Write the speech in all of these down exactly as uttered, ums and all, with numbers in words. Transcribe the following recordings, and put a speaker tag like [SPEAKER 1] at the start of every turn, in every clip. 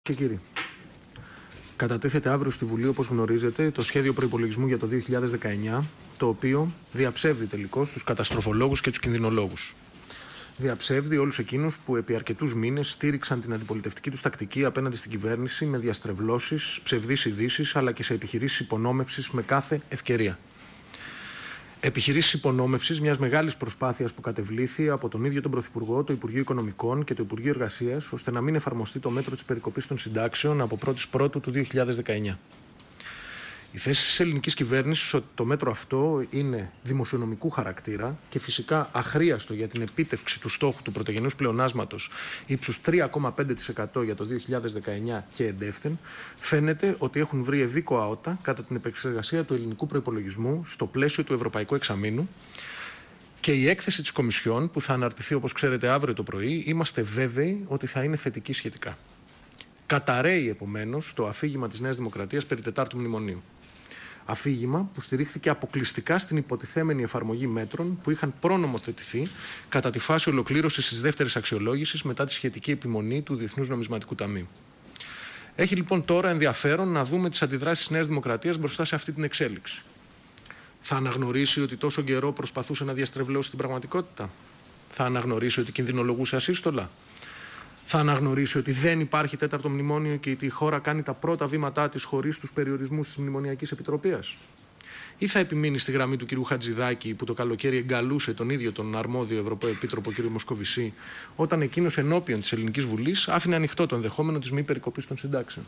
[SPEAKER 1] Και κύριοι, κατατίθεται αύριο στη Βουλή, όπως γνωρίζετε, το σχέδιο προϋπολογισμού για το δύο χιλιάδες δεκαεννιά, το οποίο διαψεύδει τελικώς τους καταστροφολόγους και τους κινδυνολόγους. Διαψεύδει όλους εκείνους που επί αρκετούς μήνες στήριξαν την αντιπολιτευτική τους τακτική απέναντι στην κυβέρνηση με διαστρεβλώσεις, ψευδείς ειδήσεις αλλά και σε επιχειρήσεις υπονόμευσης με κάθε ευκαιρία. Επιχειρήσεις υπονόμευσης μιας μεγάλης προσπάθειας που κατεβλήθη από τον ίδιο τον Πρωθυπουργό, το Υπουργείο Οικονομικών και το Υπουργείο Εργασίας, ώστε να μην εφαρμοστεί το μέτρο της περικοπής των συντάξεων από πρώτη Πρώτου του δύο χιλιάδες δεκαεννιά. Η θέση της ελληνικής κυβέρνησης ότι το μέτρο αυτό είναι δημοσιονομικού χαρακτήρα και φυσικά αχρίαστο για την επίτευξη του στόχου του πρωτογενούς πλεονάσματος ύψους τρία κόμμα πέντε τοις εκατό για το δύο χιλιάδες δεκαεννιά και εντεύθεν, φαίνεται ότι έχουν βρει ευήκοα ότα κατά την επεξεργασία του ελληνικού προϋπολογισμού στο πλαίσιο του Ευρωπαϊκού Εξαμήνου. Και η έκθεση της Κομισιόν, που θα αναρτηθεί όπως ξέρετε αύριο το πρωί, είμαστε βέβαιοι ότι θα είναι θετική σχετικά. Καταρρέει επομένως το αφήγημα της Νέας Δημοκρατίας περί τετάρτου μνημονίου. Αφήγημα που στηρίχθηκε αποκλειστικά στην υποτιθέμενη εφαρμογή μέτρων που είχαν προνομοθετηθεί κατά τη φάση ολοκλήρωσης της δεύτερης αξιολόγησης μετά τη σχετική επιμονή του Διεθνούς Νομισματικού Ταμείου. Έχει λοιπόν τώρα ενδιαφέρον να δούμε τις αντιδράσεις της Νέας Δημοκρατίας μπροστά σε αυτή την εξέλιξη. Θα αναγνωρίσει ότι τόσο καιρό προσπαθούσε να διαστρεβλώσει την πραγματικότητα? Θα αναγνωρίσει ότι κινδυνολογούσε ασύστολα? Θα αναγνωρίσει ότι δεν υπάρχει τέταρτο μνημόνιο και ότι η χώρα κάνει τα πρώτα βήματά της χωρίς τους περιορισμούς της Μνημονιακής Επιτροπής? Ή θα επιμείνει στη γραμμή του κ. Χατζηδάκη, που το καλοκαίρι εγκαλούσε τον ίδιο τον αρμόδιο Ευρωπαίο Επίτροπο κ. Μοσκοβισή, όταν εκείνος ενώπιον της Ελληνικής Βουλής άφηνε ανοιχτό το ενδεχόμενο της μη περικοπής των συντάξεων?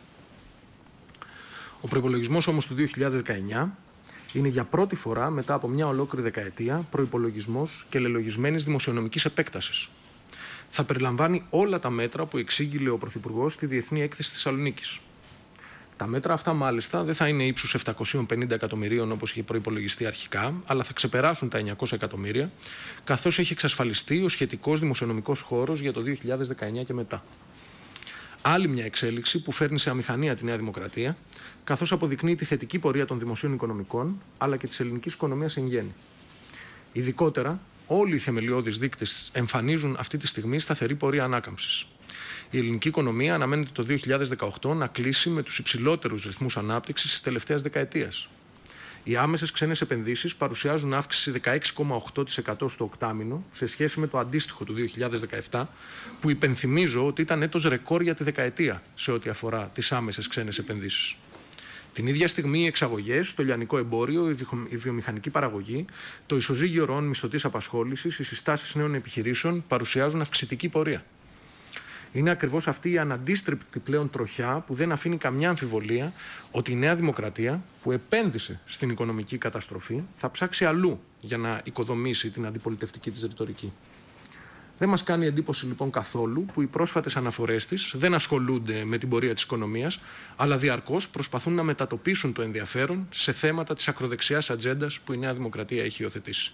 [SPEAKER 1] Ο προϋπολογισμός όμως του δύο χιλιάδες δεκαεννιά είναι για πρώτη φορά μετά από μια ολόκληρη δεκαετία προϋπολογισμός και λελογισμένης δημοσιονομικής επέκτασης. Θα περιλαμβάνει όλα τα μέτρα που εξήγηλε ο Πρωθυπουργός στη Διεθνή Έκθεση της Θεσσαλονίκης. Τα μέτρα αυτά, μάλιστα, δεν θα είναι ύψους επτακόσιων πενήντα εκατομμυρίων όπως είχε προϋπολογιστεί αρχικά, αλλά θα ξεπεράσουν τα εννιακόσια εκατομμύρια, καθώς έχει εξασφαλιστεί ο σχετικός δημοσιονομικός χώρος για το δύο χιλιάδες δεκαεννιά και μετά. Άλλη μια εξέλιξη που φέρνει σε αμηχανία τη Νέα Δημοκρατία, καθώς αποδεικνύει τη θετική πορεία των δημοσίων οικονομικών, αλλά και της ελληνικής οικονομίας εν γέννη. Ειδικότερα, όλοι οι θεμελιώδεις δείκτες εμφανίζουν αυτή τη στιγμή σταθερή πορεία ανάκαμψης. Η ελληνική οικονομία αναμένεται το δύο χιλιάδες δεκαοκτώ να κλείσει με τους υψηλότερους ρυθμούς ανάπτυξης της τελευταίας δεκαετίας. Οι άμεσες ξένες επενδύσεις παρουσιάζουν αύξηση δεκαέξι κόμμα οκτώ τοις εκατό στο οκτάμηνο σε σχέση με το αντίστοιχο του δύο χιλιάδες δεκαεπτά, που υπενθυμίζω ότι ήταν έτος ρεκόρ για τη δεκαετία σε ό,τι αφορά τις άμεσες ξένες επενδύσεις. Την ίδια στιγμή, οι εξαγωγές, το λιανικό εμπόριο, η βιομηχανική παραγωγή, το ισοζύγιο ροών μισθωτής απασχόλησης, οι συστάσεις νέων επιχειρήσεων παρουσιάζουν αυξητική πορεία. Είναι ακριβώς αυτή η αναντίστρεπτη πλέον τροχιά που δεν αφήνει καμιά αμφιβολία ότι η Νέα Δημοκρατία, που επένδυσε στην οικονομική καταστροφή, θα ψάξει αλλού για να οικοδομήσει την αντιπολιτευτική της ρητορική. Δεν μας κάνει εντύπωση λοιπόν καθόλου που οι πρόσφατες αναφορές της δεν ασχολούνται με την πορεία της οικονομίας, αλλά διαρκώς προσπαθούν να μετατοπίσουν το ενδιαφέρον σε θέματα της ακροδεξιάς ατζέντας που η Νέα Δημοκρατία έχει υιοθετήσει.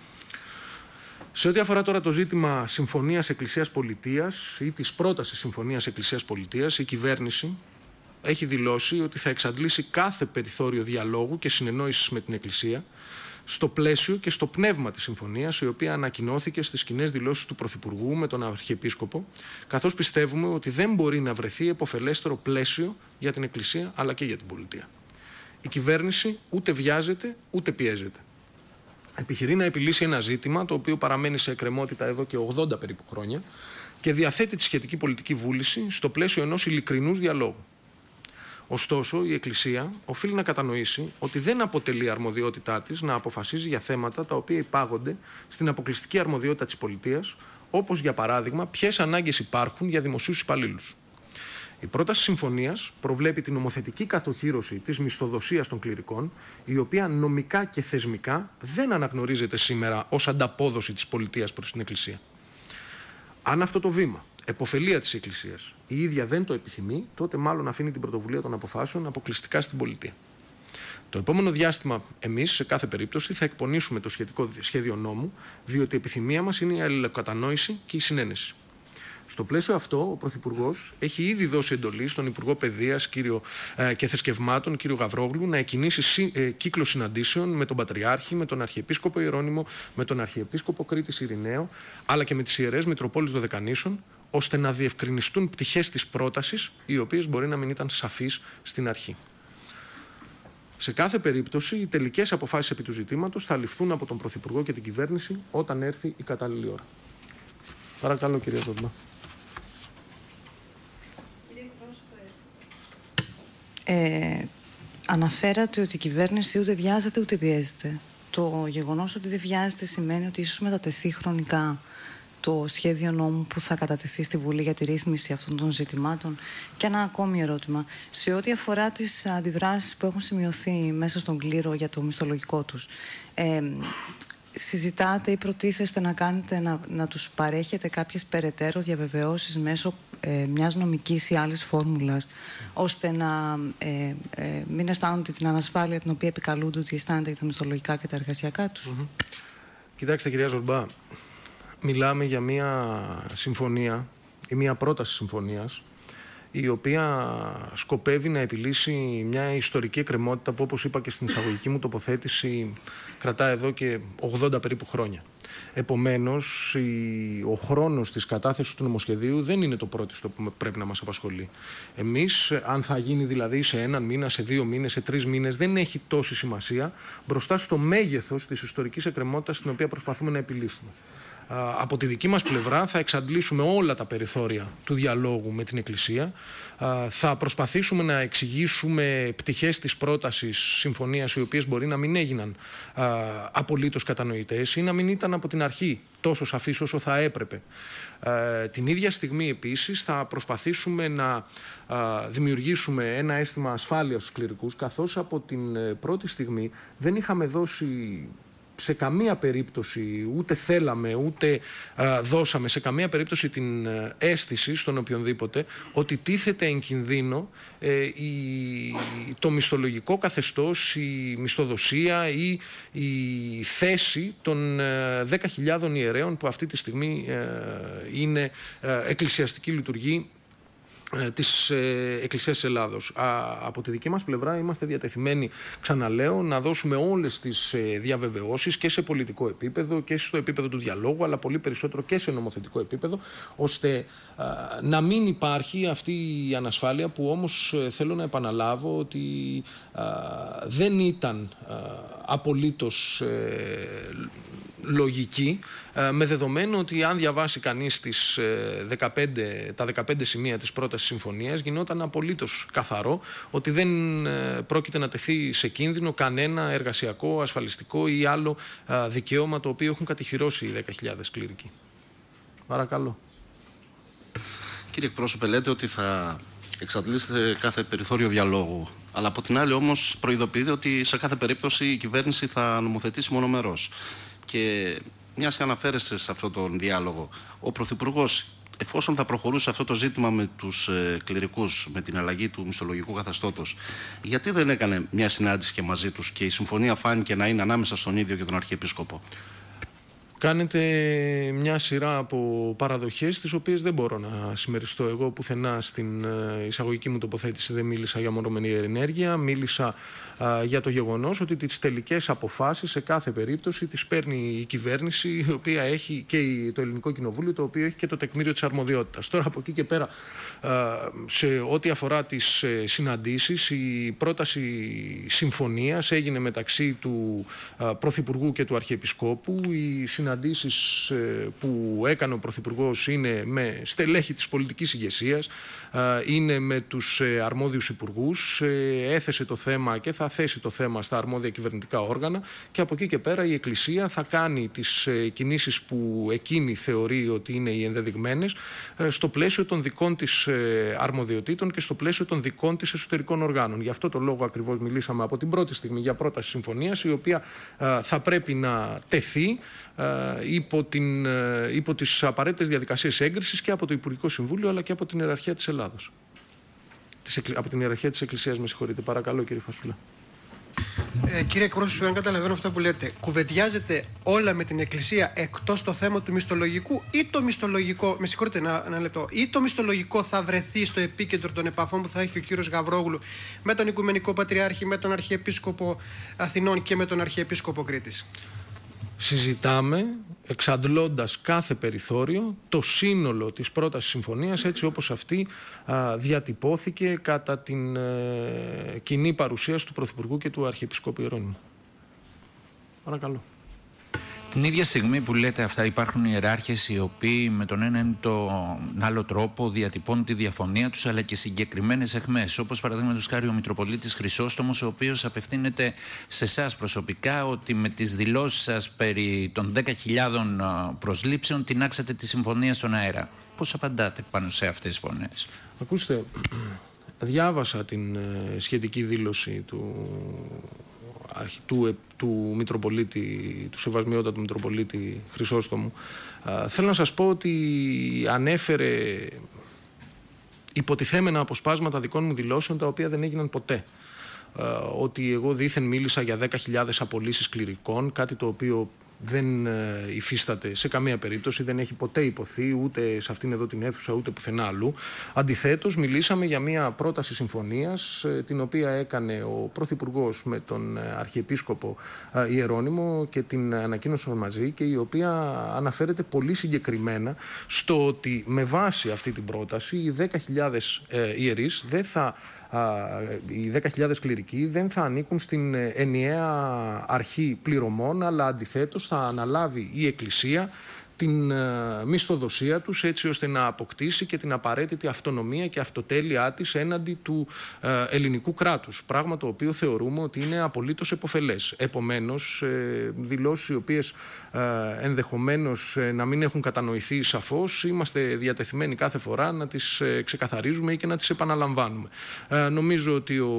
[SPEAKER 1] Σε ό,τι αφορά τώρα το ζήτημα συμφωνίας Εκκλησίας-Πολιτείας ή της πρότασης συμφωνίας Εκκλησίας-Πολιτείας, η κυβέρνηση έχει δηλώσει ότι θα εξαντλήσει κάθε περιθώριο διαλόγου και συνεννόησης με την Εκκλησία, στο πλαίσιο και στο πνεύμα της συμφωνίας, η οποία ανακοινώθηκε στις κοινές δηλώσεις του Πρωθυπουργού με τον Αρχιεπίσκοπο, καθώς πιστεύουμε ότι δεν μπορεί να βρεθεί επωφελέστερο πλαίσιο για την Εκκλησία αλλά και για την πολιτεία. Η κυβέρνηση ούτε βιάζεται ούτε πιέζεται. Επιχειρεί να επιλύσει ένα ζήτημα το οποίο παραμένει σε εκκρεμότητα εδώ και ογδόντα περίπου χρόνια και διαθέτει τη σχετική πολιτική βούληση στο πλαίσιο ενός ειλικρινούς διαλόγου. Ωστόσο, η Εκκλησία οφείλει να κατανοήσει ότι δεν αποτελεί αρμοδιότητά της να αποφασίζει για θέματα τα οποία υπάγονται στην αποκλειστική αρμοδιότητα της πολιτείας, όπως για παράδειγμα ποιες ανάγκες υπάρχουν για δημοσίους υπαλλήλους. Η πρόταση συμφωνίας προβλέπει την νομοθετική κατοχύρωση της μισθοδοσίας των κληρικών, η οποία νομικά και θεσμικά δεν αναγνωρίζεται σήμερα ως ανταπόδοση της πολιτείας προς την Εκκλησία. Αν αυτό το βήμα, επωφελία της Εκκλησίας, η ίδια δεν το επιθυμεί, τότε μάλλον αφήνει την πρωτοβουλία των αποφάσεων αποκλειστικά στην πολιτεία. Το επόμενο διάστημα, εμείς, σε κάθε περίπτωση, θα εκπονήσουμε το σχετικό σχέδιο νόμου, διότι η επιθυμία μας είναι η αλληλοκατανόηση και η συνένεση. Στο πλαίσιο αυτό, ο Πρωθυπουργός έχει ήδη δώσει εντολή στον Υπουργό Παιδείας κύριο, ε, και Θρησκευμάτων, κύριο Γαβρόγλου, να εκκινήσει σύ, ε, κύκλο συναντήσεων με τον Πατριάρχη, με τον Αρχιεπίσκοπο Ιερώνυμο, με τον Αρχιεπίσκοπο Κρήτης Ειρηναίο, αλλά και με τις Ιερές Μητροπόλεις Δωδεκανήσων, ώστε να διευκρινιστούν πτυχές της πρότασης, οι οποίες μπορεί να μην ήταν σαφείς στην αρχή. Σε κάθε περίπτωση, οι τελικές αποφάσεις επί του ζητήματος θα ληφθούν από τον Πρωθυπουργό και την κυβέρνηση όταν έρθει η κατάλληλη ώρα. Παρακαλώ, κυρία Ζορμπά.
[SPEAKER 2] Ε, αναφέρατε ότι η κυβέρνηση ούτε βιάζεται ούτε πιέζεται. Το γεγονός ότι δεν βιάζεται σημαίνει ότι ίσως μετατεθεί χρονικά το σχέδιο νόμου που θα κατατεθεί στη Βουλή για τη ρύθμιση αυτών των ζητημάτων. Και ένα ακόμη ερώτημα. Σε ό,τι αφορά τις αντιδράσεις που έχουν σημειωθεί μέσα στον κλήρο για το μισθολογικό τους, ε, συζητάτε ή προτίθεστε να, κάνετε, να, να τους παρέχετε κάποιες περαιτέρω διαβεβαιώσεις μέσω ε, μιας νομικής ή άλλης φόρμουλας, ώστε να ε, ε, μην αισθάνονται την ανασφάλεια την οποία επικαλούνται ότι αισθάνεται για τα μισθολογικά και τα εργασιακά τους?
[SPEAKER 1] Mm-hmm. Κοιτάξτε, κυρία Ζορμπά, μιλάμε για μια συμφωνία ή μια πρόταση συμφωνίας, η οποία σκοπεύει να επιλύσει μια ιστορική εκκρεμότητα που, όπως είπα και στην εισαγωγική μου τοποθέτηση, κρατά εδώ και ογδόντα περίπου χρόνια. Επομένως, ο χρόνος της κατάθεσης του νομοσχεδίου δεν είναι το πρώτο που πρέπει να μας απασχολεί. Εμείς, αν θα γίνει δηλαδή σε έναν μήνα, σε δύο μήνες, σε τρεις μήνες, δεν έχει τόση σημασία μπροστά στο μέγεθος της ιστορικής εκκρεμότητας την οποία προσπαθούμε να επιλύσουμε. Από τη δική μας πλευρά θα εξαντλήσουμε όλα τα περιθώρια του διαλόγου με την Εκκλησία. Θα προσπαθήσουμε να εξηγήσουμε πτυχές της πρότασης συμφωνίας οι οποίες μπορεί να μην έγιναν απολύτως κατανοητές ή να μην ήταν από την αρχή τόσο σαφείς όσο θα έπρεπε. Την ίδια στιγμή επίσης θα προσπαθήσουμε να δημιουργήσουμε ένα αίσθημα ασφάλειας στους κληρικούς, καθώς από την πρώτη στιγμή δεν είχαμε δώσει σε καμία περίπτωση, ούτε θέλαμε, ούτε α, δώσαμε σε καμία περίπτωση την α, αίσθηση στον οποιονδήποτε ότι τίθεται εν κινδύνο ε, η, το μισθολογικό καθεστώς, η μισθοδοσία ή η θέση των ε, δέκα χιλιάδων ιερέων που αυτή τη στιγμή ε, είναι ε, εκκλησιαστική λειτουργή της Εκκλησίας της Ελλάδος. Από τη δική μας πλευρά είμαστε διατεθειμένοι, ξαναλέω, να δώσουμε όλες τις διαβεβαιώσεις και σε πολιτικό επίπεδο και στο επίπεδο του διαλόγου, αλλά πολύ περισσότερο και σε νομοθετικό επίπεδο, ώστε να μην υπάρχει αυτή η ανασφάλεια που όμως θέλω να επαναλάβω ότι δεν ήταν απολύτως λογική, με δεδομένο ότι αν διαβάσει κανείς τις δεκαπέντε, τα δεκαπέντε σημεία της πρότασης συμφωνίας, γινόταν απολύτως καθαρό ότι δεν πρόκειται να τεθεί σε κίνδυνο κανένα εργασιακό, ασφαλιστικό ή άλλο δικαίωμα το οποίο έχουν κατοχυρώσει οι δέκα χιλιάδες κληρικοί. Παρακαλώ.
[SPEAKER 3] Κύριε εκπρόσωπε, λέτε ότι θα εξαντλήσετε κάθε περιθώριο διαλόγου. Αλλά από την άλλη όμως προειδοποιείτε ότι σε κάθε περίπτωση η κυβέρνηση θα νομοθετήσει μονομερώς. Και μιας και αναφέρεστε σε αυτόν τον διάλογο, ο Πρωθυπουργός, εφόσον θα προχωρούσε αυτό το ζήτημα με τους ε, κληρικούς, με την αλλαγή του μισθολογικού καθεστώτος, γιατί δεν έκανε μια συνάντηση και μαζί τους και η συμφωνία φάνηκε να είναι ανάμεσα στον ίδιο και τον Αρχιεπίσκοπο?
[SPEAKER 1] Κάνετε μια σειρά από παραδοχές, τις οποίες δεν μπορώ να συμμεριστώ. Εγώ πουθενά στην εισαγωγική μου τοποθέτηση δεν μίλησα για μονομερή ενέργεια, μίλησα α, για το γεγονός ότι τις τελικές αποφάσεις σε κάθε περίπτωση τις παίρνει η κυβέρνηση, η οποία έχει και το Ελληνικό Κοινοβούλιο, το οποίο έχει και το τεκμήριο της αρμοδιότητας. Τώρα από εκεί και πέρα, α, σε ό,τι αφορά τις ε, συναντήσεις, η πρόταση συμφωνίας έγινε μεταξύ του α, Πρωθυπουργού και του Αρχιεπισκόπου. Οι συναντήσεις ε, που έκανε ο Πρωθυπουργός είναι με στελέχη της πολιτικής ηγεσίας, ε, είναι με τους ε, αρμόδιους υπουργούς, ε, έθεσε το θέμα και θα θέσει το θέμα στα αρμόδια κυβερνητικά όργανα και από εκεί και πέρα η Εκκλησία θα κάνει τις ε, κινήσεις που εκείνη θεωρεί ότι είναι οι ενδεδειγμένες ε, στο πλαίσιο των δικών της ε, αρμοδιοτήτων και στο πλαίσιο των δικών της εσωτερικών οργάνων. Γι' αυτό το λόγο ακριβώς μιλήσαμε από την πρώτη στιγμή για πρόταση συμφωνίας, η οποία ε, θα πρέπει να τεθεί υπό, την, υπό τις απαραίτητες διαδικασίες έγκρισης και από το Υπουργικό Συμβούλιο αλλά και από την ιεραρχία της Ελλάδος. Της, από την ιεραρχία της Εκκλησίας, με συγχωρείτε. Παρακαλώ, κύριε Φασούλα.
[SPEAKER 4] Ε, κύριε εκπρόσωπε, αν καταλαβαίνω αυτά που λέτε, κουβεντιάζετε όλα με την Εκκλησία εκτός το θέμα του μισθολογικού ή το μισθολογικό, με συγχωρείτε ένα, ένα λεπτό, ή το μισθολογικό θα βρεθεί στο επίκεντρο των επαφών που θα έχει ο κύριος Γαβρόγλου με τον Οικουμενικό Πατριάρχη, με τον Αρχιεπίσκοπο Αθηνών και με τον Αρχιεπίσκοπο Κρήτης?
[SPEAKER 1] συζητάμε εξαντλώντας κάθε περιθώριο το σύνολο της πρότασης συμφωνίας έτσι όπως αυτή α, διατυπώθηκε κατά την ε, κοινή παρουσίαση του Πρωθυπουργού και του Αρχιεπισκόπου Ιερώνυμου. Παρακαλώ.
[SPEAKER 5] Την ίδια στιγμή που λέτε αυτά υπάρχουν ιεράρχες οι οποίοι με τον έναν ή τον άλλο τρόπο διατυπώνουν τη διαφωνία τους αλλά και συγκεκριμένες αιχμές, όπως παραδείγματος χάρη ο Μητροπολίτης Χρυσόστομος, ο οποίος απευθύνεται σε εσάς προσωπικά ότι με τις δηλώσεις σας περί των δέκα χιλιάδων προσλήψεων τεινάξατε τη συμφωνία στον αέρα. Πώς απαντάτε πάνω σε αυτές τις φωνές?
[SPEAKER 1] Ακούστε, διάβασα την σχετική δήλωση του Του, του Μητροπολίτη, του Σεβασμιότατου Μητροπολίτη Χρυσόστομου. Α, θέλω να σας πω ότι ανέφερε υποτιθέμενα αποσπάσματα δικών μου δηλώσεων τα οποία δεν έγιναν ποτέ. Α, ότι εγώ δήθεν μίλησα για δέκα χιλιάδες απολύσεις κληρικών, κάτι το οποίο δεν υφίσταται σε καμία περίπτωση, δεν έχει ποτέ υποθεί ούτε σε αυτήν εδώ την αίθουσα ούτε πουθενά αλλού. Αντιθέτως, μιλήσαμε για μια πρόταση συμφωνίας την οποία έκανε ο Πρωθυπουργός με τον Αρχιεπίσκοπο Ιερώνυμο και την ανακοίνωσαν μαζί και η οποία αναφέρεται πολύ συγκεκριμένα στο ότι με βάση αυτή την πρόταση οι δέκα χιλιάδες ιερείς δεν θα οι δέκα χιλιάδες κληρικοί δεν θα ανήκουν στην ενιαία αρχή πληρωμών, αλλά αντιθέτως θα αναλάβει η Εκκλησία την uh, μισθοδοσία τους έτσι ώστε να αποκτήσει και την απαραίτητη αυτονομία και αυτοτέλειά της έναντι του uh, ελληνικού κράτους, πράγμα το οποίο θεωρούμε ότι είναι απολύτως επωφελές. Επομένως, ε, δηλώσεις οι οποίες ε, ενδεχομένως ε, να μην έχουν κατανοηθεί σαφώς, είμαστε διατεθειμένοι κάθε φορά να τις ε, ξεκαθαρίζουμε ή και να τις επαναλαμβάνουμε. Ε, νομίζω ότι ο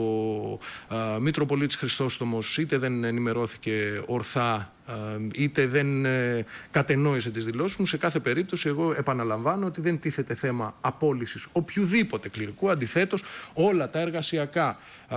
[SPEAKER 1] ε, Μητροπολίτης Χρυσόστομος είτε δεν ενημερώθηκε ορθά είτε δεν ε, κατενόησε τις δηλώσεις μου. Σε κάθε περίπτωση εγώ επαναλαμβάνω ότι δεν τίθεται θέμα απόλυσης οποιουδήποτε κληρικού. Αντιθέτως, όλα τα εργασιακά α,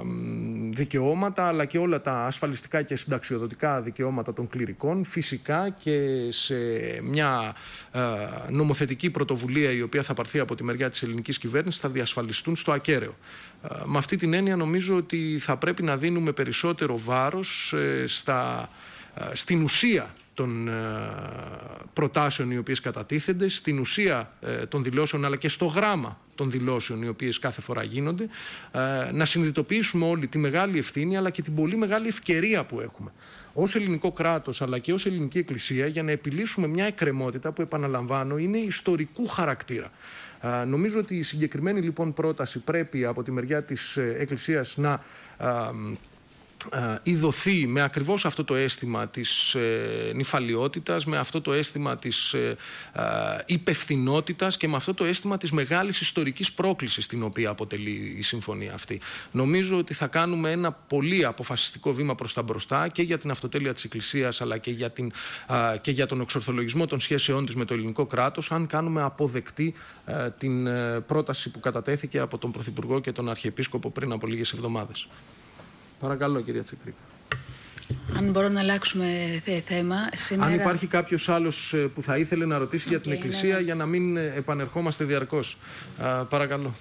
[SPEAKER 1] δικαιώματα αλλά και όλα τα ασφαλιστικά και συνταξιοδοτικά δικαιώματα των κληρικών φυσικά και σε μια α, νομοθετική πρωτοβουλία η οποία θα πάρθει από τη μεριά της ελληνικής κυβέρνησης θα διασφαλιστούν στο ακέραιο. Α, με αυτή την έννοια νομίζω ότι θα πρέπει να δίνουμε περισσότερο βάρος ε, στα στην ουσία των προτάσεων οι οποίες κατατίθενται, στην ουσία των δηλώσεων αλλά και στο γράμμα των δηλώσεων οι οποίες κάθε φορά γίνονται, να συνειδητοποιήσουμε όλοι τη μεγάλη ευθύνη αλλά και την πολύ μεγάλη ευκαιρία που έχουμε ως ελληνικό κράτος αλλά και ως ελληνική εκκλησία για να επιλύσουμε μια εκκρεμότητα που, επαναλαμβάνω, είναι ιστορικού χαρακτήρα. Uh, νομίζω ότι η συγκεκριμένη λοιπόν πρόταση πρέπει από τη μεριά της Εκκλησίας να uh, Uh, ειδωθεί με ακριβώς αυτό το αίσθημα της ε, νηφαλιότητας, με αυτό το αίσθημα της ε, ε, υπευθυνότητας και με αυτό το αίσθημα της μεγάλης ιστορικής πρόκλησης την οποία αποτελεί η συμφωνία αυτή. Νομίζω ότι θα κάνουμε ένα πολύ αποφασιστικό βήμα προς τα μπροστά και για την αυτοτέλεια της Εκκλησίας αλλά και για, την, ε, και για τον εξορθολογισμό των σχέσεών της με το ελληνικό κράτος, αν κάνουμε αποδεκτή ε, την ε, πρόταση που κατατέθηκε από τον Πρωθυπουργό και τον Αρχιεπίσκοπο πριν από λίγες εβδομάδες. Παρακαλώ, κυρία Τσεκρίκα.
[SPEAKER 6] Αν μπορώ να αλλάξουμε θέμα. Σήμερα...
[SPEAKER 1] Αν υπάρχει κάποιος άλλος που θα ήθελε να ρωτήσει okay, για την Εκκλησία, ναι. για να μην επανερχόμαστε διαρκώς. Α, παρακαλώ.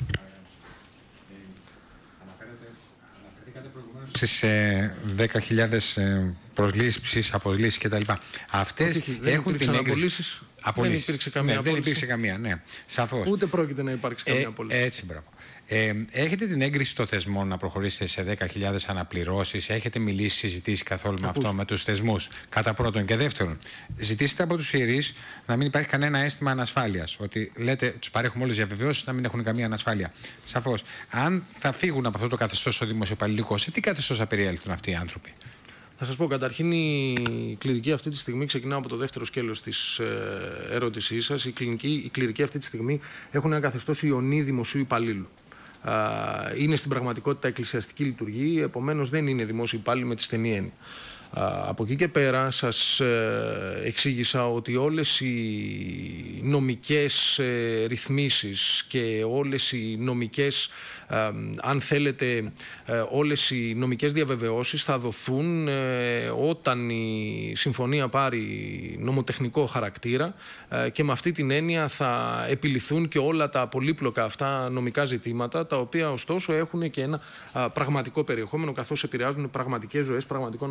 [SPEAKER 7] Στις ε, δέκα χιλιάδες ε, προσλήψεις, απολύσεις κτλ. Αυτές
[SPEAKER 1] όχι, δεν έχουν την έγκριση. Δεν υπήρξε καμία
[SPEAKER 7] ναι,
[SPEAKER 1] απόλυση.
[SPEAKER 7] Δεν υπήρξε καμία, ναι. Σαφώς.
[SPEAKER 1] Ούτε πρόκειται να υπάρξει καμία
[SPEAKER 7] ε,
[SPEAKER 1] απόλυση.
[SPEAKER 7] Έτσι, μπράβο. Ε, έχετε την έγκριση των θεσμών να προχωρήσετε σε δέκα χιλιάδες αναπληρώσεις? Έχετε μιλήσει, συζητήσει καθόλου με αυτό, με τους θεσμούς? Κατά πρώτον. Και δεύτερον, ζητήστε από τους ιερείς να μην υπάρχει κανένα αίσθημα ανασφάλειας. Ότι λέτε, τους παρέχουμε όλες τις διαβεβαιώσεις να μην έχουν καμία ανασφάλεια. Σαφώς. Αν θα φύγουν από αυτό το καθεστώς στο δημοσιοπαλληλικό, σε τι καθεστώς θα περιέλθουν αυτοί οι άνθρωποι?
[SPEAKER 1] Θα σας πω, καταρχήν η κληρική αυτή τη στιγμή, ξεκινάω από το δεύτερο σκέλος της ερώτησής σας, οι κληρικοί αυτή τη στιγμή έχουν ένα καθεστώς ιονή δημοσίου υπαλλήλου. Είναι στην πραγματικότητα εκκλησιαστική λειτουργία, επομένως δεν είναι δημόσιοι υπάλληλοι με τη στενή έννοια. Από εκεί και πέρα σας εξήγησα ότι όλες οι νομικές ρυθμίσεις και όλες οι νομικές, αν θέλετε, όλες οι νομικές διαβεβαιώσεις θα δοθούν όταν η συμφωνία πάρει νομοτεχνικό χαρακτήρα και με αυτή την έννοια θα επιληθούν και όλα τα πολύπλοκα αυτά νομικά ζητήματα, τα οποία ωστόσο έχουν και ένα πραγματικό περιεχόμενο καθώς επηρεάζουν πραγματικές ζωές πραγματικών ανθρώπων.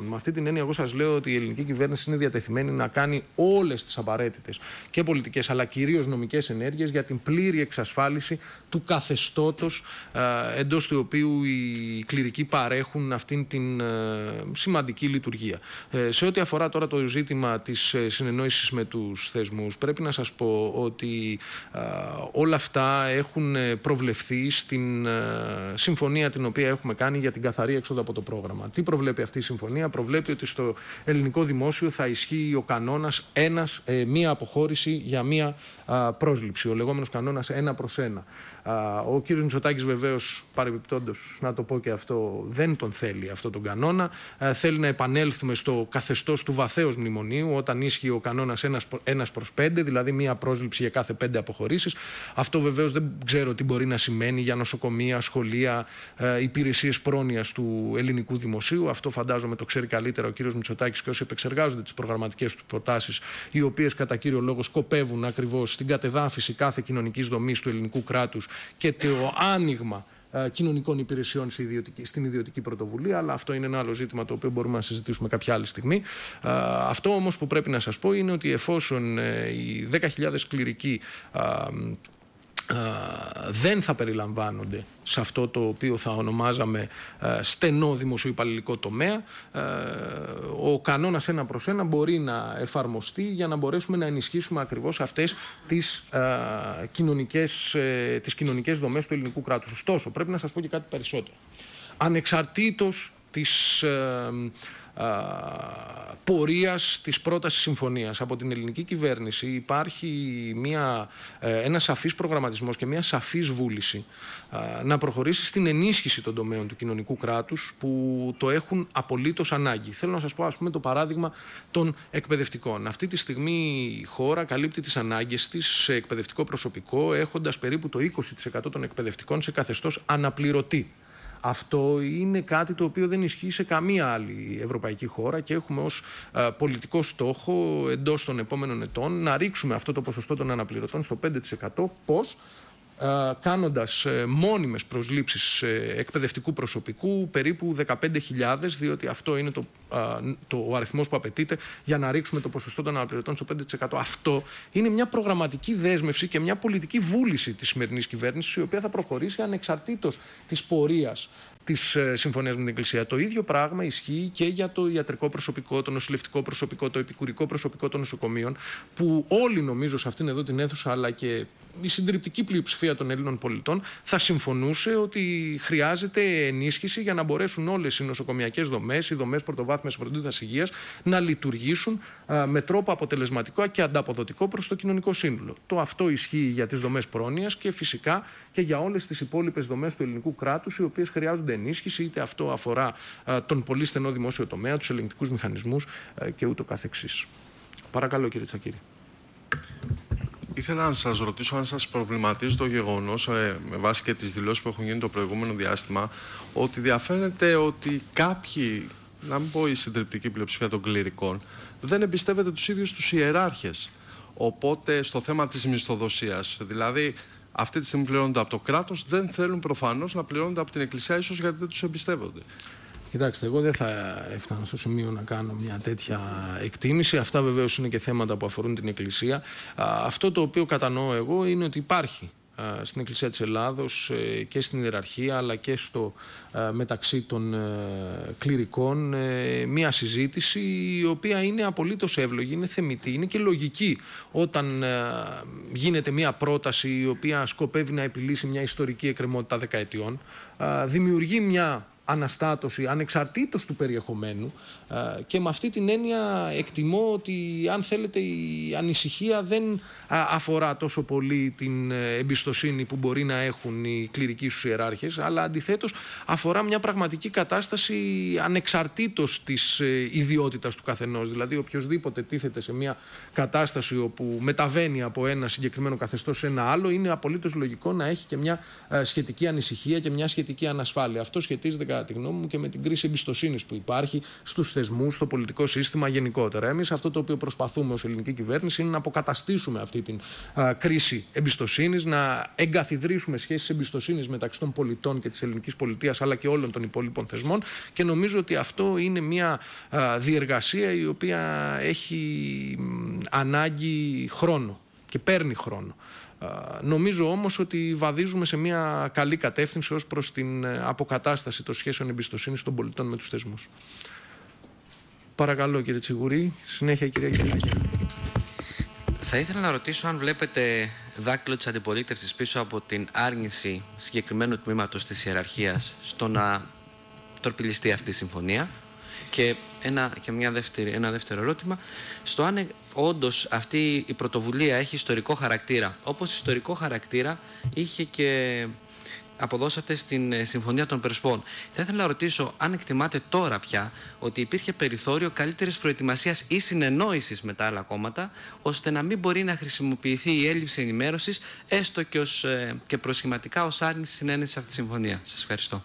[SPEAKER 1] Με αυτή την έννοια, εγώ σας λέω ότι η ελληνική κυβέρνηση είναι διατεθειμένη να κάνει όλες τις απαραίτητες και πολιτικές αλλά κυρίως νομικές ενέργειες για την πλήρη εξασφάλιση του καθεστώτος ε, εντός του οποίου οι κληρικοί παρέχουν αυτήν την ε, σημαντική λειτουργία. Ε, σε ό,τι αφορά τώρα το ζήτημα της ε, συνεννόησης με τους θεσμούς, πρέπει να σας πω ότι ε, όλα αυτά έχουν προβλεφθεί στην ε, συμφωνία την οποία έχουμε κάνει για την καθαρή έξοδο από το πρόγραμμα. Τι προβλέπει αυτή η συμφωνία? Προβλέπει ότι στο ελληνικό δημόσιο θα ισχύει ο κανόνας ένας, ε, μία αποχώρηση για μία α, πρόσληψη, ο λεγόμενος κανόνας ένα προς ένα. Α, ο κύριος Μητσοτάκης, βεβαίως, παρεμπιπτόντως, να το πω και αυτό, δεν τον θέλει αυτό τον κανόνα. Α, θέλει να επανέλθουμε στο καθεστώς του βαθέως μνημονίου, όταν ίσχυε ο κανόνας ένας προς πέντε, δηλαδή μία πρόσληψη για κάθε πέντε αποχωρήσεις. Αυτό βεβαίως δεν ξέρω τι μπορεί να σημαίνει για νοσοκομεία, σχολεία, ε, υπηρεσίες πρόνοιας του ελληνικού δημοσίου. Αυτό φαντάζομαι το ξέρει καλύτερα ο κύριος Μητσοτάκης και όσοι επεξεργάζονται τις προγραμματικές του προτάσεις, οι οποίες κατά κύριο λόγο σκοπεύουν ακριβώς στην κατεδάφιση κάθε κοινωνικής δομής του ελληνικού κράτους και το άνοιγμα ε, κοινωνικών υπηρεσιών στην ιδιωτική πρωτοβουλία. Αλλά αυτό είναι ένα άλλο ζήτημα το οποίο μπορούμε να συζητήσουμε κάποια άλλη στιγμή. Ε, αυτό όμως που πρέπει να σας πω είναι ότι εφόσον ε, οι δέκα χιλιάδες κληρικοί ε, Uh, δεν θα περιλαμβάνονται σε αυτό το οποίο θα ονομάζαμε uh, στενό δημοσιοϊπαλληλικό τομέα, uh, ο κανόνας ένα προς ένα μπορεί να εφαρμοστεί για να μπορέσουμε να ενισχύσουμε ακριβώς αυτές τις, uh, κοινωνικές, uh, τις κοινωνικές δομές του ελληνικού κράτους. Ωστόσο, πρέπει να σας πω και κάτι περισσότερο. Ανεξαρτήτως της uh, πορείας της πρότασης συμφωνίας από την ελληνική κυβέρνηση υπάρχει μια, ένα σαφής προγραμματισμός και μια σαφής βούληση να προχωρήσει στην ενίσχυση των τομέων του κοινωνικού κράτους που το έχουν απολύτως ανάγκη. Θέλω να σας πω, ας πούμε, το παράδειγμα των εκπαιδευτικών. Αυτή τη στιγμή η χώρα καλύπτει τις ανάγκες της σε εκπαιδευτικό προσωπικό, έχοντας περίπου το είκοσι τοις εκατό των εκπαιδευτικών σε καθεστώς αναπληρωτή. Αυτό είναι κάτι το οποίο δεν ισχύει σε καμία άλλη ευρωπαϊκή χώρα και έχουμε ως α, πολιτικό στόχο εντός των επόμενων ετών να ρίξουμε αυτό το ποσοστό των αναπληρωτών στο πέντε τοις εκατό. Πώς? Κάνοντας μόνιμες προσλήψεις εκπαιδευτικού προσωπικού περίπου δεκαπέντε χιλιάδες, διότι αυτό είναι το, το, ο αριθμός που απαιτείται για να ρίξουμε το ποσοστό των αναπληρωτών στο πέντε τοις εκατό. Αυτό είναι μια προγραμματική δέσμευση και μια πολιτική βούληση της σημερινής κυβέρνησης, η οποία θα προχωρήσει ανεξαρτήτως της πορείας της συμφωνίας με την Εκκλησία. Το ίδιο πράγμα ισχύει και για το ιατρικό προσωπικό, το νοσηλευτικό προσωπικό, το επικουρικό προσωπικό των νοσοκομείων, που όλοι νομίζω σε αυτήν εδώ την αίθουσα, αλλά και η συντριπτική πλειοψηφία των Ελλήνων πολιτών, θα συμφωνούσε ότι χρειάζεται ενίσχυση για να μπορέσουν όλες οι νοσοκομιακές δομές, οι δομές πρωτοβάθμιας φροντίδας υγείας, να λειτουργήσουν α, με τρόπο αποτελεσματικό και ανταποδοτικό προς το κοινωνικό σύνολο. Το αυτό ισχύει για τις δομές πρόνοιας και φυσικά και για όλες τις υπόλοιπες δομές του ελληνικού κράτους, οι οποίες χρειάζονται ενίσχυση, είτε αυτό αφορά α, τον πολύ στενό δημόσιο τομέα, τους ελεγκτικούς μηχανισμούς α, και ούτω καθεξής. Παρακαλώ, κύριε Τσακύρη.
[SPEAKER 8] Ήθελα να σας ρωτήσω αν σας προβληματίζει το γεγονός, ε, με βάση και τις δηλώσεις που έχουν γίνει το προηγούμενο διάστημα, ότι διαφαίνεται ότι κάποιοι, να μην πω η συντριπτική πλειοψηφία των κληρικών, δεν εμπιστεύεται τους ίδιους τους ιεράρχες. Οπότε στο θέμα της μισθοδοσίας, δηλαδή αυτή τη στιγμή πληρώνονται από το κράτος, δεν θέλουν προφανώς να πληρώνονται από την Εκκλησία, ίσως γιατί δεν τους εμπιστεύονται.
[SPEAKER 1] Κοιτάξτε, εγώ δεν θα έφτανα στο σημείο να κάνω μια τέτοια εκτίμηση. Αυτά βεβαίως είναι και θέματα που αφορούν την Εκκλησία. Αυτό το οποίο κατανοώ εγώ είναι ότι υπάρχει στην Εκκλησία της Ελλάδος και στην ιεραρχία αλλά και στο μεταξύ των κληρικών μια συζήτηση η οποία είναι απολύτως εύλογη, είναι θεμιτή, είναι και λογική όταν γίνεται μια πρόταση η οποία σκοπεύει να επιλύσει μια ιστορική εκκρεμότητα δεκαετιών, δημιουργεί μια αναστάτωση ανεξαρτήτως του περιεχομένου και με αυτή την έννοια εκτιμώ ότι, αν θέλετε, η ανησυχία δεν αφορά τόσο πολύ την εμπιστοσύνη που μπορεί να έχουν οι κληρικοί στους ιεράρχες, αλλά αντιθέτως αφορά μια πραγματική κατάσταση ανεξαρτήτως της ιδιότητας του καθενός. Δηλαδή οποιοσδήποτε τίθεται σε μια κατάσταση όπου μεταβαίνει από ένα συγκεκριμένο καθεστώς σε ένα άλλο, είναι απολύτως λογικό να έχει και μια σχετική ανησυχία και μια σχετική ανασφάλεια. Αυτό σχετίζεται κατά τη γνώμη μου, και με την κρίση εμπιστοσύνης που υπάρχει στους θεσμούς, στο πολιτικό σύστημα γενικότερα. Εμείς αυτό το οποίο προσπαθούμε ως ελληνική κυβέρνηση είναι να αποκαταστήσουμε αυτή την α, κρίση εμπιστοσύνης, να εγκαθιδρύσουμε σχέσεις εμπιστοσύνης μεταξύ των πολιτών και της ελληνικής πολιτείας, αλλά και όλων των υπόλοιπων θεσμών, και νομίζω ότι αυτό είναι μια α, διεργασία η οποία έχει μ, ανάγκη χρόνο και παίρνει χρόνο. Uh, νομίζω όμως ότι βαδίζουμε σε μια καλή κατεύθυνση ως προς την αποκατάσταση των σχέσεων εμπιστοσύνης των πολιτών με τους θεσμούς. Παρακαλώ κύριε Τσιγουρή, συνέχεια κυρία Κυριακή.
[SPEAKER 9] Θα ήθελα να ρωτήσω αν βλέπετε δάκτυλο της αντιπολίτευσης πίσω από την άρνηση συγκεκριμένου τμήματος της ιεραρχίας στο να τορπιλιστεί αυτή η συμφωνία. Και, ένα, και μια δεύτερη, ένα δεύτερο ερώτημα, στο αν όντως αυτή η πρωτοβουλία έχει ιστορικό χαρακτήρα, όπως ιστορικό χαρακτήρα είχε και αποδώσατε στην Συμφωνία των Πρεσπών. Θα ήθελα να ρωτήσω αν εκτιμάτε τώρα πια ότι υπήρχε περιθώριο καλύτερης προετοιμασίας ή συνεννόησης με τα άλλα κόμματα, ώστε να μην μπορεί να χρησιμοποιηθεί η έλλειψη ενημέρωσης, έστω και, ως, και προσχηματικά ως άρνηση συνένεσης αυτή τη συμφωνία. Σας ευχαριστώ.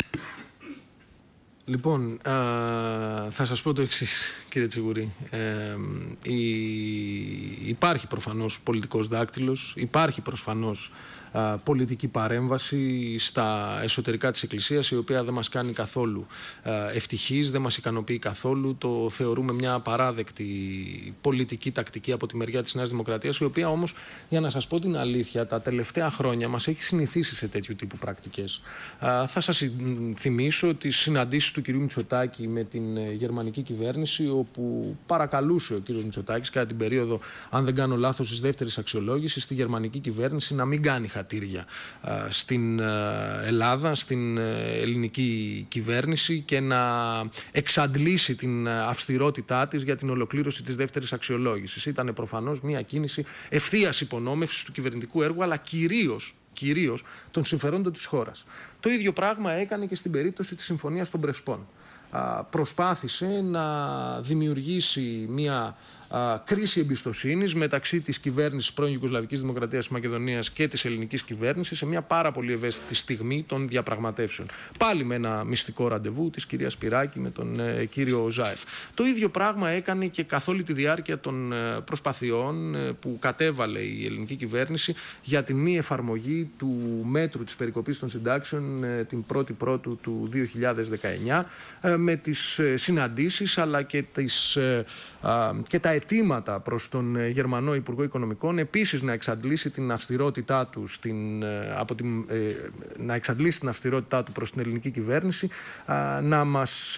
[SPEAKER 1] Λοιπόν, α, θα σας πω το εξής, κύριε Τσιγουρή. Ε, η, υπάρχει προφανώς πολιτικός δάκτυλος, υπάρχει προφανώς α, πολιτική παρέμβαση στα εσωτερικά της Εκκλησίας, η οποία δεν μας κάνει καθόλου α, ευτυχείς, δεν μας ικανοποιεί καθόλου. Το θεωρούμε μια απαράδεκτη πολιτική τακτική από τη μεριά της Νέας Δημοκρατίας, η οποία όμως, για να σας πω την αλήθεια, τα τελευταία χρόνια μας έχει συνηθίσει σε τέτοιου τύπου πρακτικές. Α, θα σας θυμίσω τις συναντήσεις του του κυρίου Μητσοτάκη με την γερμανική κυβέρνηση, όπου παρακαλούσε ο κύριος Μητσοτάκης κατά την περίοδο, αν δεν κάνω λάθος, της δεύτερης αξιολόγησης, στη γερμανική κυβέρνηση να μην κάνει χατήρια α, στην α, Ελλάδα, στην α, ελληνική κυβέρνηση, και να εξαντλήσει την αυστηρότητά της για την ολοκλήρωση της δεύτερης αξιολόγησης. Ήταν προφανώς μια κίνηση ευθείας υπονόμευσης του κυβερνητικού έργου, αλλά κυρίως κυρίως των συμφερόντων της χώρας. Το ίδιο πράγμα έκανε και στην περίπτωση της Συμφωνίας των Πρεσπών. Α, προσπάθησε να δημιουργήσει μια α, κρίση εμπιστοσύνης μεταξύ της κυβέρνησης πρώην Ιουγκοσλαβικής Δημοκρατίας της Μακεδονίας και της ελληνικής κυβέρνησης σε μια πάρα πολύ ευαίσθητη στιγμή των διαπραγματεύσεων. Πάλι με ένα μυστικό ραντεβού της κυρίας Σπυράκη με τον ε, κύριο Ζάεφ. Το ίδιο πράγμα έκανε και καθ' όλη τη διάρκεια των ε, προσπαθειών ε, που κατέβαλε η ελληνική κυβέρνηση για την μη εφαρμογή του μέτρου της περικοπής των συντάξεων ε, την πρώτη Πρώτου του δύο χιλιάδες δεκαεννιά, ε, με τις συναντήσεις αλλά και, τις, και τα αιτήματα προς τον Γερμανό Υπουργό Οικονομικών επίσης να εξαντλήσει την αυστηρότητά του, στην, από την, να εξαντλήσει την αυστηρότητά του προς την ελληνική κυβέρνηση, να μας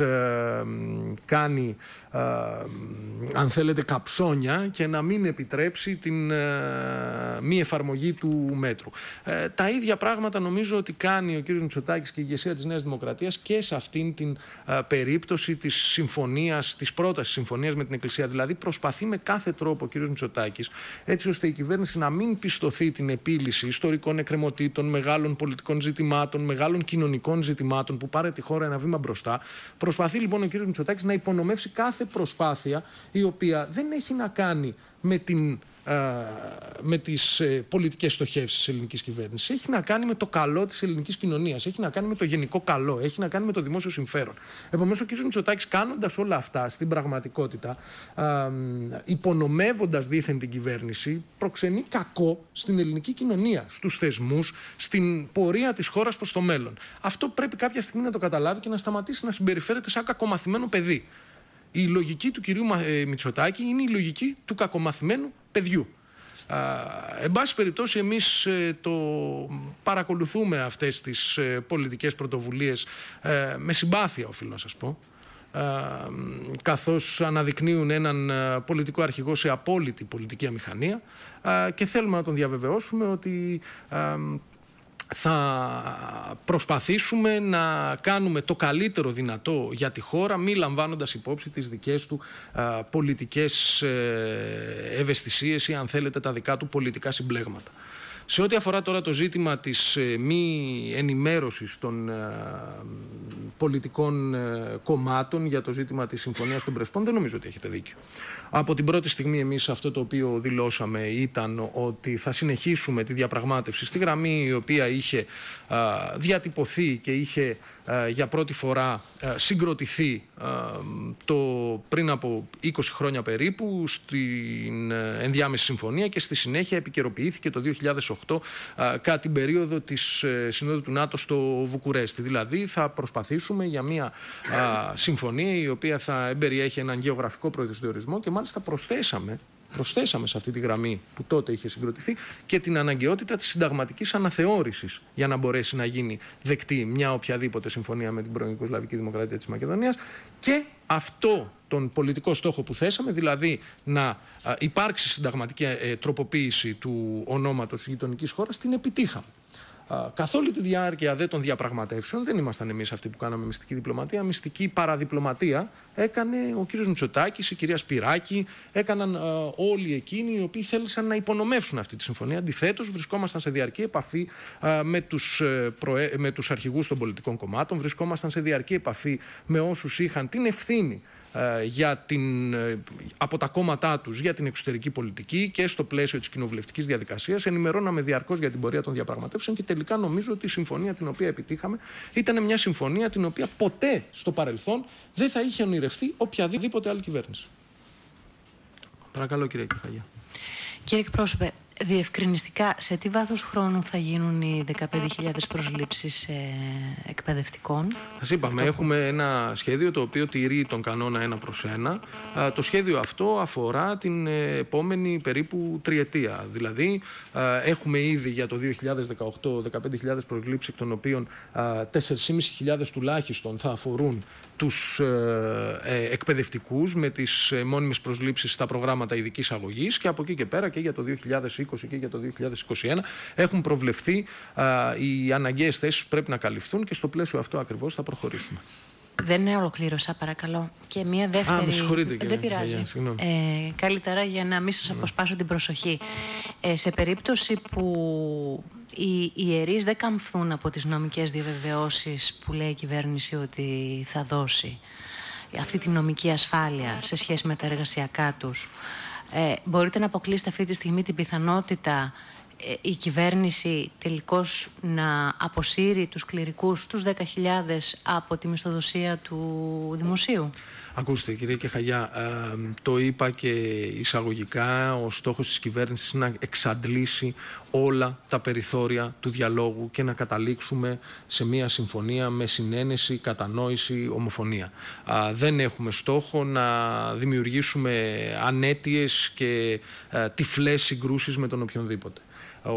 [SPEAKER 1] κάνει, αν θέλετε, καψόνια και να μην επιτρέψει την μη εφαρμογή του μέτρου. Τα ίδια πράγματα νομίζω ότι κάνει ο κ. Μητσοτάκης και η ηγεσία της Νέας Δημοκρατίας και σε αυτήν την περίπτωση της συμφωνίας, της πρότασης συμφωνίας με την Εκκλησία. Δηλαδή προσπαθεί με κάθε τρόπο ο κ. Μητσοτάκης, έτσι ώστε η κυβέρνηση να μην πιστωθεί την επίλυση ιστορικών εκκρεμωτήτων, μεγάλων πολιτικών ζητημάτων, μεγάλων κοινωνικών ζητημάτων που πάρε τη χώρα ένα βήμα μπροστά. Προσπαθεί λοιπόν ο κ. Μητσοτάκης να υπονομεύσει κάθε προσπάθεια η οποία δεν έχει να κάνει με την με τις ε, πολιτικές στοχεύσεις της ελληνικής κυβέρνησης. Έχει να κάνει με το καλό της ελληνικής κοινωνίας, έχει να κάνει με το γενικό καλό, έχει να κάνει με το δημόσιο συμφέρον. Επομένως ο κ. Μητσοτάκης, κάνοντας όλα αυτά στην πραγματικότητα, α, υπονομεύοντας δήθεν την κυβέρνηση, προξενεί κακό στην ελληνική κοινωνία, στους θεσμούς, στην πορεία της χώρας προς το μέλλον. Αυτό πρέπει κάποια στιγμή να το καταλάβει και να σταματήσει να συμπεριφέρεται σαν κακομαθημένο παιδί. Η λογική του κυρίου Μητσοτάκη είναι η λογική του κακομαθημένου παιδιού. Α, εν πάση περιπτώσει, εμείς ε, το παρακολουθούμε αυτές τις ε, πολιτικές πρωτοβουλίες ε, με συμπάθεια, οφείλω να σας πω, ε, καθώς αναδεικνύουν έναν ε, πολιτικό αρχηγό σε απόλυτη πολιτική αμηχανία, ε, και θέλουμε να τον διαβεβαιώσουμε ότι ε, θα προσπαθήσουμε να κάνουμε το καλύτερο δυνατό για τη χώρα, μη λαμβάνοντας υπόψη τις δικές του α, πολιτικές ε, ευαισθησίες ή, αν θέλετε, τα δικά του πολιτικά συμπλέγματα. Σε ό,τι αφορά τώρα το ζήτημα της ε, μη ενημέρωσης των ε, πολιτικών κομμάτων για το ζήτημα της Συμφωνίας των Πρεσπών, δεν νομίζω ότι έχετε δίκιο. Από την πρώτη στιγμή εμείς αυτό το οποίο δηλώσαμε ήταν ότι θα συνεχίσουμε τη διαπραγμάτευση στη γραμμή η οποία είχε α, διατυπωθεί και είχε α, για πρώτη φορά α, συγκροτηθεί α, το, πριν από είκοσι χρόνια περίπου στην ενδιάμεση συμφωνία και στη συνέχεια επικαιροποιήθηκε το δύο χιλιάδες οκτώ α, κατά την περίοδο της ε, Συνόδου του ΝΑΤΟ στο Βουκουρέστι. Δηλαδή θα προσπαθήσουμε για μια α, συμφωνία η οποία θα εμπεριέχει έναν γεωγραφικό προσδιορισμό και μάλιστα προσθέσαμε Προσθέσαμε σε αυτή τη γραμμή που τότε είχε συγκροτηθεί και την αναγκαιότητα της συνταγματικής αναθεώρησης για να μπορέσει να γίνει δεκτή μια οποιαδήποτε συμφωνία με την πρώην Ιουγκοσλαβική Δημοκρατία της Μακεδονίας και αυτό τον πολιτικό στόχο που θέσαμε, δηλαδή να υπάρξει συνταγματική τροποποίηση του ονόματος γειτονικής χώρας, την επιτύχαμε. Καθ' όλη τη διάρκεια δε των διαπραγματεύσεων δεν ήμασταν εμείς αυτοί που κάναμε μυστική διπλωματία. Μυστική παραδιπλωματία έκανε ο κύριος Μητσοτάκης, η κυρία Σπυράκη, έκαναν α, όλοι εκείνοι οι οποίοι θέλησαν να υπονομεύσουν αυτή τη συμφωνία. Αντιθέτως, βρισκόμασταν σε διαρκή επαφή α, με, τους, προε... με τους αρχηγούς των πολιτικών κομμάτων, βρισκόμασταν σε διαρκή επαφή με όσους είχαν την ευθύνη για την, από τα κόμματά τους για την εξωτερική πολιτική και στο πλαίσιο της κοινοβουλευτικής διαδικασίας. Ενημερώναμε διαρκώς για την πορεία των διαπραγματεύσεων και τελικά νομίζω ότι η συμφωνία την οποία επιτύχαμε ήταν μια συμφωνία την οποία ποτέ στο παρελθόν δεν θα είχε ονειρευτεί οποιαδήποτε άλλη κυβέρνηση. Παρακαλώ, κύριε Κεχαγιά.
[SPEAKER 6] Κύριε εκπρόσωπε, διευκρινιστικά, σε τι βάθος χρόνου θα γίνουν οι δεκαπέντε χιλιάδες προσλήψεις ε, εκπαιδευτικών?
[SPEAKER 1] Σας είπαμε, έχουμε ένα σχέδιο το οποίο τηρεί τον κανόνα ένα προς ένα. Α, το σχέδιο αυτό αφορά την ε, επόμενη περίπου τριετία. Δηλαδή, α, έχουμε ήδη για το δύο χιλιάδες δεκαοκτώ δεκαπέντε χιλιάδες προσλήψεις, εκ των οποίων τέσσερις χιλιάδες πεντακόσιες τουλάχιστον θα αφορούν τους ε, ε, εκπαιδευτικούς με τις ε, μόνιμες προσλήψεις στα προγράμματα ειδικής αγωγής και από εκεί και πέρα και για το δύο χιλιάδες είκοσι και για το δύο χιλιάδες είκοσι ένα έχουν προβλεφθεί α, οι αναγκαίες θέσεις που πρέπει να καλυφθούν και στο πλαίσιο αυτό ακριβώς θα προχωρήσουμε.
[SPEAKER 6] Δεν ολοκλήρωσα, παρακαλώ. Και μία δεύτερη.
[SPEAKER 1] Α, με συγχωρείτε, κύριε.
[SPEAKER 6] Δεν πειράζει. Ε, καλύτερα για να μην σας αποσπάσω την προσοχή. Ε, σε περίπτωση που οι ιερείς δεν καμφθούν από τις νομικές διαβεβαιώσεις που λέει η κυβέρνηση ότι θα δώσει, αυτή τη νομική ασφάλεια σε σχέση με τα εργασιακά τους, ε, μπορείτε να αποκλείσετε αυτή τη στιγμή την πιθανότητα η κυβέρνηση τελικώς να αποσύρει τους κληρικούς, τους δέκα χιλιάδες, από τη μισθοδοσία του δημοσίου?
[SPEAKER 1] Ακούστε, κύριε Κεχαγιά, ε, το είπα και εισαγωγικά, ο στόχος της κυβέρνησης είναι να εξαντλήσει όλα τα περιθώρια του διαλόγου και να καταλήξουμε σε μια συμφωνία με συνένεση, κατανόηση, ομοφωνία. Α, δεν έχουμε στόχο να δημιουργήσουμε ανέτειες και ε, τυφλές συγκρούσεις με τον οποιονδήποτε. Ο,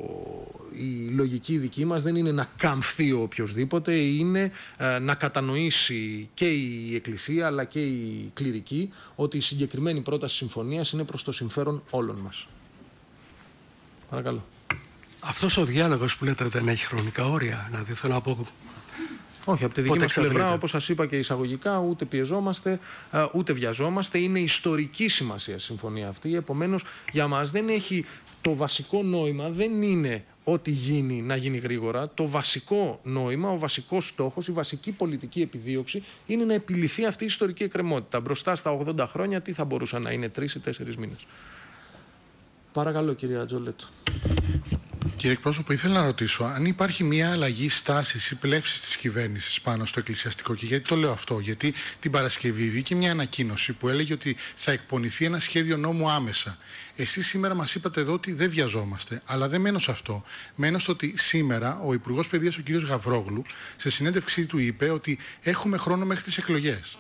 [SPEAKER 1] η λογική δική μας δεν είναι να καμφθεί ο οποιοσδήποτε, είναι ε, να κατανοήσει και η Εκκλησία αλλά και η κληρική ότι η συγκεκριμένη πρόταση συμφωνίας είναι προς το συμφέρον όλων μας. Παρακαλώ.
[SPEAKER 10] Αυτός ο διάλογος που λέτε δεν έχει χρονικά όρια, δηλαδή θέλω να πω...
[SPEAKER 1] Όχι, από τη δική μας πλευρά, όπως σας είπα και εισαγωγικά, ούτε πιεζόμαστε, ούτε βιαζόμαστε. Είναι ιστορική σημασία η συμφωνία αυτή, επομένως για μας δεν έχει... Το βασικό νόημα δεν είναι ό,τι γίνει να γίνει γρήγορα. Το βασικό νόημα, ο βασικός στόχος, η βασική πολιτική επιδίωξη είναι να επιληθεί αυτή η ιστορική εκκρεμότητα. Μπροστά στα ογδόντα χρόνια τι θα μπορούσαν να είναι, τρεις ή τέσσερις μήνες. Παρακαλώ, κυρία Τζολέτο.
[SPEAKER 11] Κύριε εκπρόσωπο, ήθελα να ρωτήσω αν υπάρχει μια αλλαγή στάσης ή πλεύσης της κυβέρνησης πάνω στο εκκλησιαστικό. Και γιατί το λέω αυτό? Γιατί την Παρασκευή βγήκε μια ανακοίνωση που έλεγε ότι θα εκπονηθεί ένα σχέδιο νόμου άμεσα. Εσείς σήμερα μας είπατε εδώ ότι δεν βιαζόμαστε, αλλά δεν μένω σε αυτό. Μένω στο ότι σήμερα ο Υπουργός Παιδείας, ο κ. Γαβρόγλου, σε συνέντευξή του είπε ότι έχουμε χρόνο μέχρι τις εκλογές.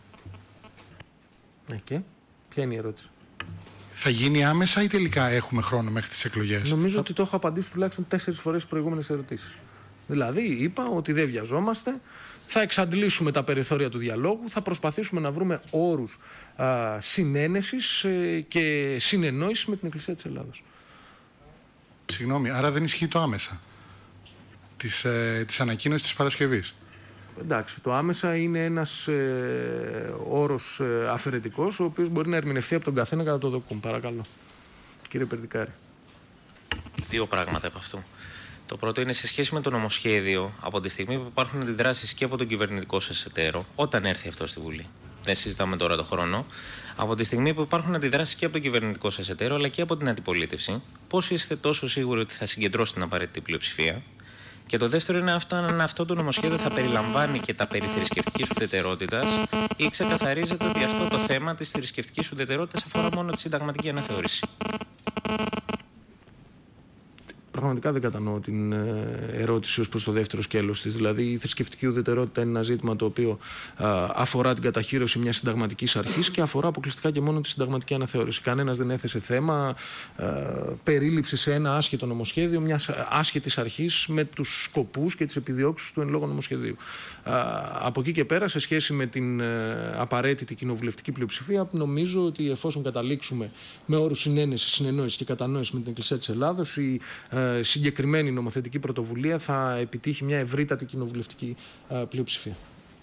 [SPEAKER 1] Ναι, και ποια είναι η ερώτηση?
[SPEAKER 11] Θα γίνει άμεσα ή τελικά έχουμε χρόνο μέχρι τις εκλογές?
[SPEAKER 1] Νομίζω
[SPEAKER 11] θα...
[SPEAKER 1] ότι το έχω απαντήσει τουλάχιστον τέσσερις φορές στις προηγούμενες ερωτήσεις. Δηλαδή, είπα ότι δεν βιαζόμαστε, θα εξαντλήσουμε τα περιθώρια του διαλόγου, θα προσπαθήσουμε να βρούμε όρους α, συνένεσης ε, και συνεννόησης με την Εκκλησία της Ελλάδος.
[SPEAKER 11] Συγγνώμη, άρα δεν ισχύει το άμεσα της, ε, της ανακοίνωσης της Παρασκευής?
[SPEAKER 1] Εντάξει, το άμεσα είναι ένας ε, όρος ε, αφαιρετικός, ο οποίος μπορεί να ερμηνευτεί από τον καθένα κατά το δοκούν. Παρακαλώ. Κύριε Περδικάρη.
[SPEAKER 12] Δύο πράγματα από αυτού. Το πρώτο είναι σε σχέση με το νομοσχέδιο, από τη στιγμή που υπάρχουν αντιδράσεις και από τον κυβερνητικό σας εταίρο, όταν έρθει αυτό στη Βουλή. Δεν συζητάμε τώρα το χρόνο. Από τη στιγμή που υπάρχουν αντιδράσεις και από τον κυβερνητικό σας εταίρο, αλλά και από την αντιπολίτευση, πώς είστε τόσο σίγουροι ότι θα συγκεντρώσει την απαραίτητη πλειοψηφία? Και το δεύτερο είναι αυτό, αν αυτό το νομοσχέδιο θα περιλαμβάνει και τα περί θρησκευτικής ουδετερότητας, ή ξεκαθαρίζεται ότι αυτό το θέμα της θρησκευτικής ουδετερότητας αφορά μόνο τη συνταγματική αναθεώρηση.
[SPEAKER 1] Πραγματικά δεν κατανοώ την ερώτηση ως προς το δεύτερο σκέλος της. Δηλαδή, η θρησκευτική ουδετερότητα είναι ένα ζήτημα το οποίο α, αφορά την καταχείριση μιας συνταγματικής αρχής και αφορά αποκλειστικά και μόνο τη συνταγματική αναθεώρηση. Κανένας δεν έθεσε θέμα α, περίληψη σε ένα άσχετο νομοσχέδιο μιας άσχετης αρχής με τους σκοπούς και τις επιδιώξεις του εν λόγω νομοσχεδίου. Α, από εκεί και πέρα, σε σχέση με την α, απαραίτητη κοινοβουλευτική πλειοψηφία, νομίζω ότι εφόσον καταλήξουμε με όρους συνένεσης, συνεννόησης και κατανόησης με την Εκκλησία της Ελλάδος, η συγκεκριμένη νομοθετική πρωτοβουλία θα επιτύχει μια ευρύτατη κοινοβουλευτική πλειοψηφία.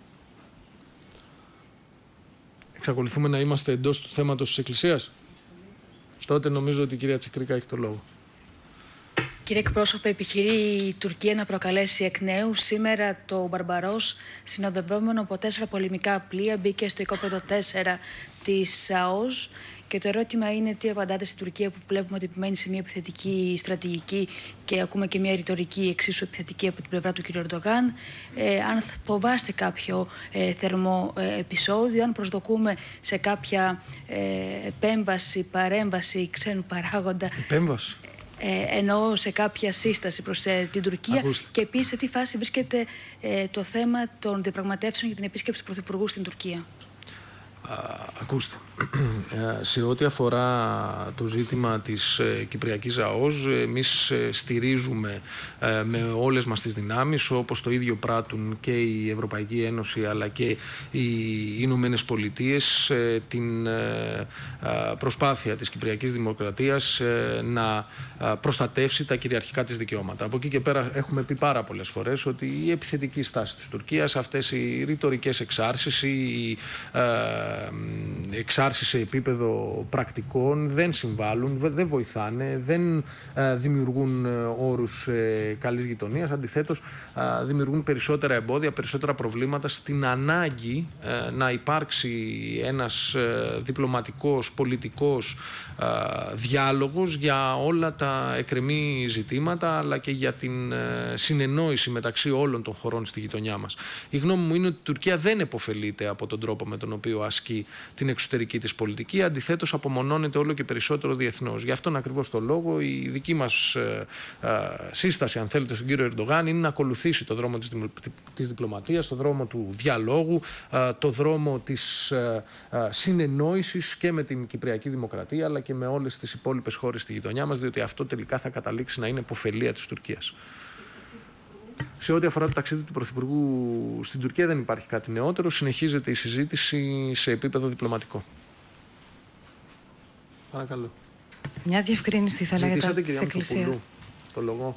[SPEAKER 1] Εξακολουθούμε να είμαστε εντός του θέματος της Εκκλησίας. Τότε νομίζω ότι η κυρία Τσικρίκα έχει το λόγο.
[SPEAKER 13] Κύριε εκπρόσωπε, επιχειρεί η Τουρκία να προκαλέσει εκ νέου. Σήμερα το Μπαρμπαρός, συνοδευόμενο από τέσσερα πολεμικά πλοία, μπήκε στο οικόπεδο τέσσερα της ΑΟΣ. Και το ερώτημα είναι τι απαντάτε στην Τουρκία, που βλέπουμε ότι επιμένει σε μια επιθετική στρατηγική και ακούμε και μια ρητορική εξίσου επιθετική από την πλευρά του κ. Ερντογάν. Ε, αν φοβάστε κάποιο ε, θερμό ε, επεισόδιο, αν προσδοκούμε σε κάποια ε, επέμβαση, παρέμβαση ξένου παράγοντα.
[SPEAKER 1] Επέμβαση.
[SPEAKER 13] Ε, εννοώ σε κάποια σύσταση προς ε, την Τουρκία. Ακούστε. Και επίσης σε τι φάση βρίσκεται ε, το θέμα των διαπραγματεύσεων για την επίσκεψη του Πρωθυπουργού στην Τουρκία.
[SPEAKER 1] Ακούστε, σε ό,τι αφορά το ζήτημα της Κυπριακής ΑΟΣ, εμείς στηρίζουμε με όλες μας τις δυνάμεις, όπως το ίδιο πράττουν και η Ευρωπαϊκή Ένωση αλλά και οι Ηνωμένες Πολιτείες, την προσπάθεια της Κυπριακής Δημοκρατίας να προστατεύσει τα κυριαρχικά της δικαιώματα. Από εκεί και πέρα έχουμε πει πάρα πολλές φορές ότι η επιθετική στάση της Τουρκίας, αυτές οι ρητορικές εξάρσεις, οι εξάρσεις σε επίπεδο πρακτικών δεν συμβάλλουν, δεν βοηθάνε, δεν δημιουργούν όρους καλής γειτονίας. Αντιθέτως, δημιουργούν περισσότερα εμπόδια, περισσότερα προβλήματα στην ανάγκη να υπάρξει ένας διπλωματικός, πολιτικός διάλογος για όλα τα εκκρεμή ζητήματα, αλλά και για την συνεννόηση μεταξύ όλων των χωρών στη γειτονιά μας. Η γνώμη μου είναι ότι η Τουρκία δεν επωφελείται από τον τρόπο με τον οποίο ασκεί την εξωτερική της πολιτική, αντιθέτως απομονώνεται όλο και περισσότερο διεθνώς. Γι' αυτόν ακριβώς το λόγο η δική μας ε, ε, σύσταση, αν θέλετε, στον κύριο Ερντογάν είναι να ακολουθήσει το δρόμο της, της διπλωματίας, το δρόμο του διαλόγου, ε, το δρόμο της ε, ε, συνεννόησης και με την Κυπριακή Δημοκρατία αλλά και με όλες τις υπόλοιπες χώρες στη γειτονιά μας, διότι αυτό τελικά θα καταλήξει να είναι υποφελία της Τουρκίας. Σε ό,τι αφορά το ταξίδι του Πρωθυπουργού στην Τουρκία δεν υπάρχει κάτι νεότερο. Συνεχίζεται η συζήτηση σε επίπεδο διπλωματικό. Παρακαλώ.
[SPEAKER 2] Μια διευκρίνηση θα λέγατε
[SPEAKER 1] Ζητήσατε,
[SPEAKER 2] της Εκκλησίας.
[SPEAKER 1] Το λόγο.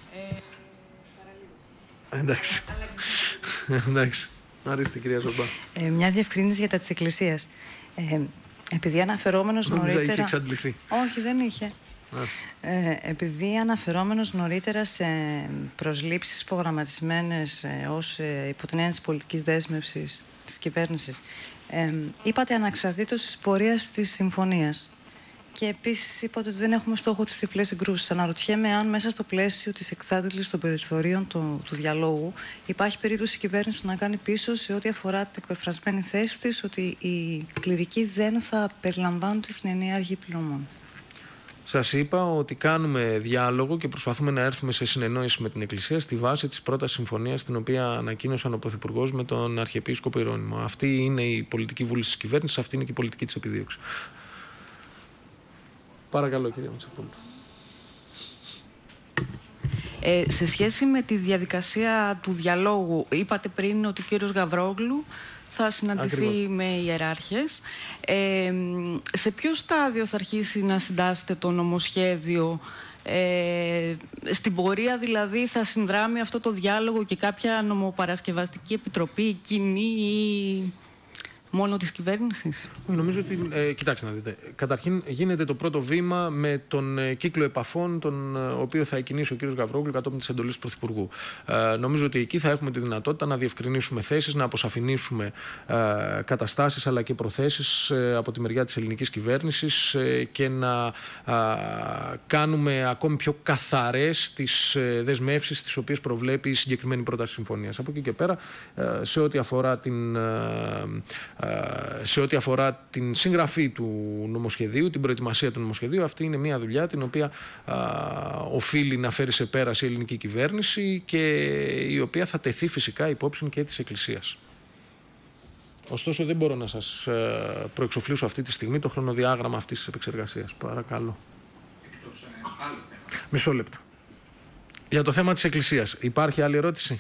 [SPEAKER 1] Ε, εντάξει. Εντάξει. Ορίστε, κυρία Ζομπά.
[SPEAKER 2] Ε, μια διευκρίνηση για τα της Εκκλησίας. Ε, επειδή αναφερόμενος νωρίτερα...
[SPEAKER 1] είχε εξαντληθεί.
[SPEAKER 2] Όχι, δεν είχε. Ε, επειδή αναφερόμενος νωρίτερα σε προσλήψεις προγραμματισμένες ε, ως ε, υπό την έννοια της πολιτικής δέσμευσης της κυβέρνησης, ε, είπατε αναξαρτήτως της πορείας της συμφωνίας. Και επίσης είπατε ότι δεν έχουμε στόχο τις τυφλές συγκρούσεις. Αναρωτιέμαι αν μέσα στο πλαίσιο της εξάντλησης των περιθωρίων του, του διαλόγου υπάρχει περίπτωση η κυβέρνηση να κάνει πίσω σε ό,τι αφορά την εκπεφρασμένη θέση της ότι οι κληρικοί δεν θα περιλαμβάνονται στην ενιαία αρχή πληρωμών.
[SPEAKER 1] Σας είπα ότι κάνουμε διάλογο και προσπαθούμε να έρθουμε σε συνεννόηση με την Εκκλησία στη βάση της πρώτας συμφωνίας την οποία ανακοίνωσαν ο Πρωθυπουργός με τον Αρχιεπίσκοπο Ιερώνυμο. Αυτή είναι η πολιτική βούληση της κυβέρνησης, αυτή είναι και η πολιτική της επιδίωξης. Παρακαλώ, κυρία Μητσοπούλου.
[SPEAKER 14] Ε, σε σχέση με τη διαδικασία του διαλόγου, είπατε πριν ότι ο κύριος Γαβρόγλου θα συναντηθεί Ακριβώς. με ιεράρχες. Ε, σε ποιο στάδιο θα αρχίσει να συντάσσεται το νομοσχέδιο? Ε, στην πορεία δηλαδή θα συνδράμει αυτό το διάλογο και κάποια νομοπαρασκευαστική επιτροπή κοινή ή μόνο της κυβέρνησης?
[SPEAKER 1] Νομίζω ότι, ε, κοιτάξτε να δείτε, καταρχήν γίνεται το πρώτο βήμα με τον ε, κύκλο επαφών τον ε, οποίο θα εκκινήσει ο κ. Γαβρόγλου κατόπιν της εντολής του Πρωθυπουργού. Ε, νομίζω ότι εκεί θα έχουμε τη δυνατότητα να διευκρινίσουμε θέσεις, να αποσαφηνίσουμε ε, καταστάσεις αλλά και προθέσεις ε, από τη μεριά της ελληνικής κυβέρνησης ε, και να ε, κάνουμε ακόμη πιο καθαρές τις ε, δεσμεύσεις τις οποίες προβλέπει η συγκεκριμένη πρόταση συμφωνίας. Από εκεί και πέρα, ε, σε ό,τι αφορά την, ε, ε, σε ό,τι αφορά την συγγραφή του νομοσχεδίου, την προετοιμασία του νομοσχεδίου, αυτή είναι μια δουλειά την οποία ε, οφείλει να φέρει σε πέραση η ελληνική κυβέρνηση και η οποία θα τεθεί φυσικά υπόψη και της Εκκλησίας. Ωστόσο, δεν μπορώ να σας ε, προεξοφλήσω αυτή τη στιγμή το χρονοδιάγραμμα αυτής της επεξεργασίας. Παρακαλώ. Εκτός, ε, άλλο. Μισό λεπτό. Για το θέμα της Εκκλησίας. Υπάρχει άλλη ερώτηση?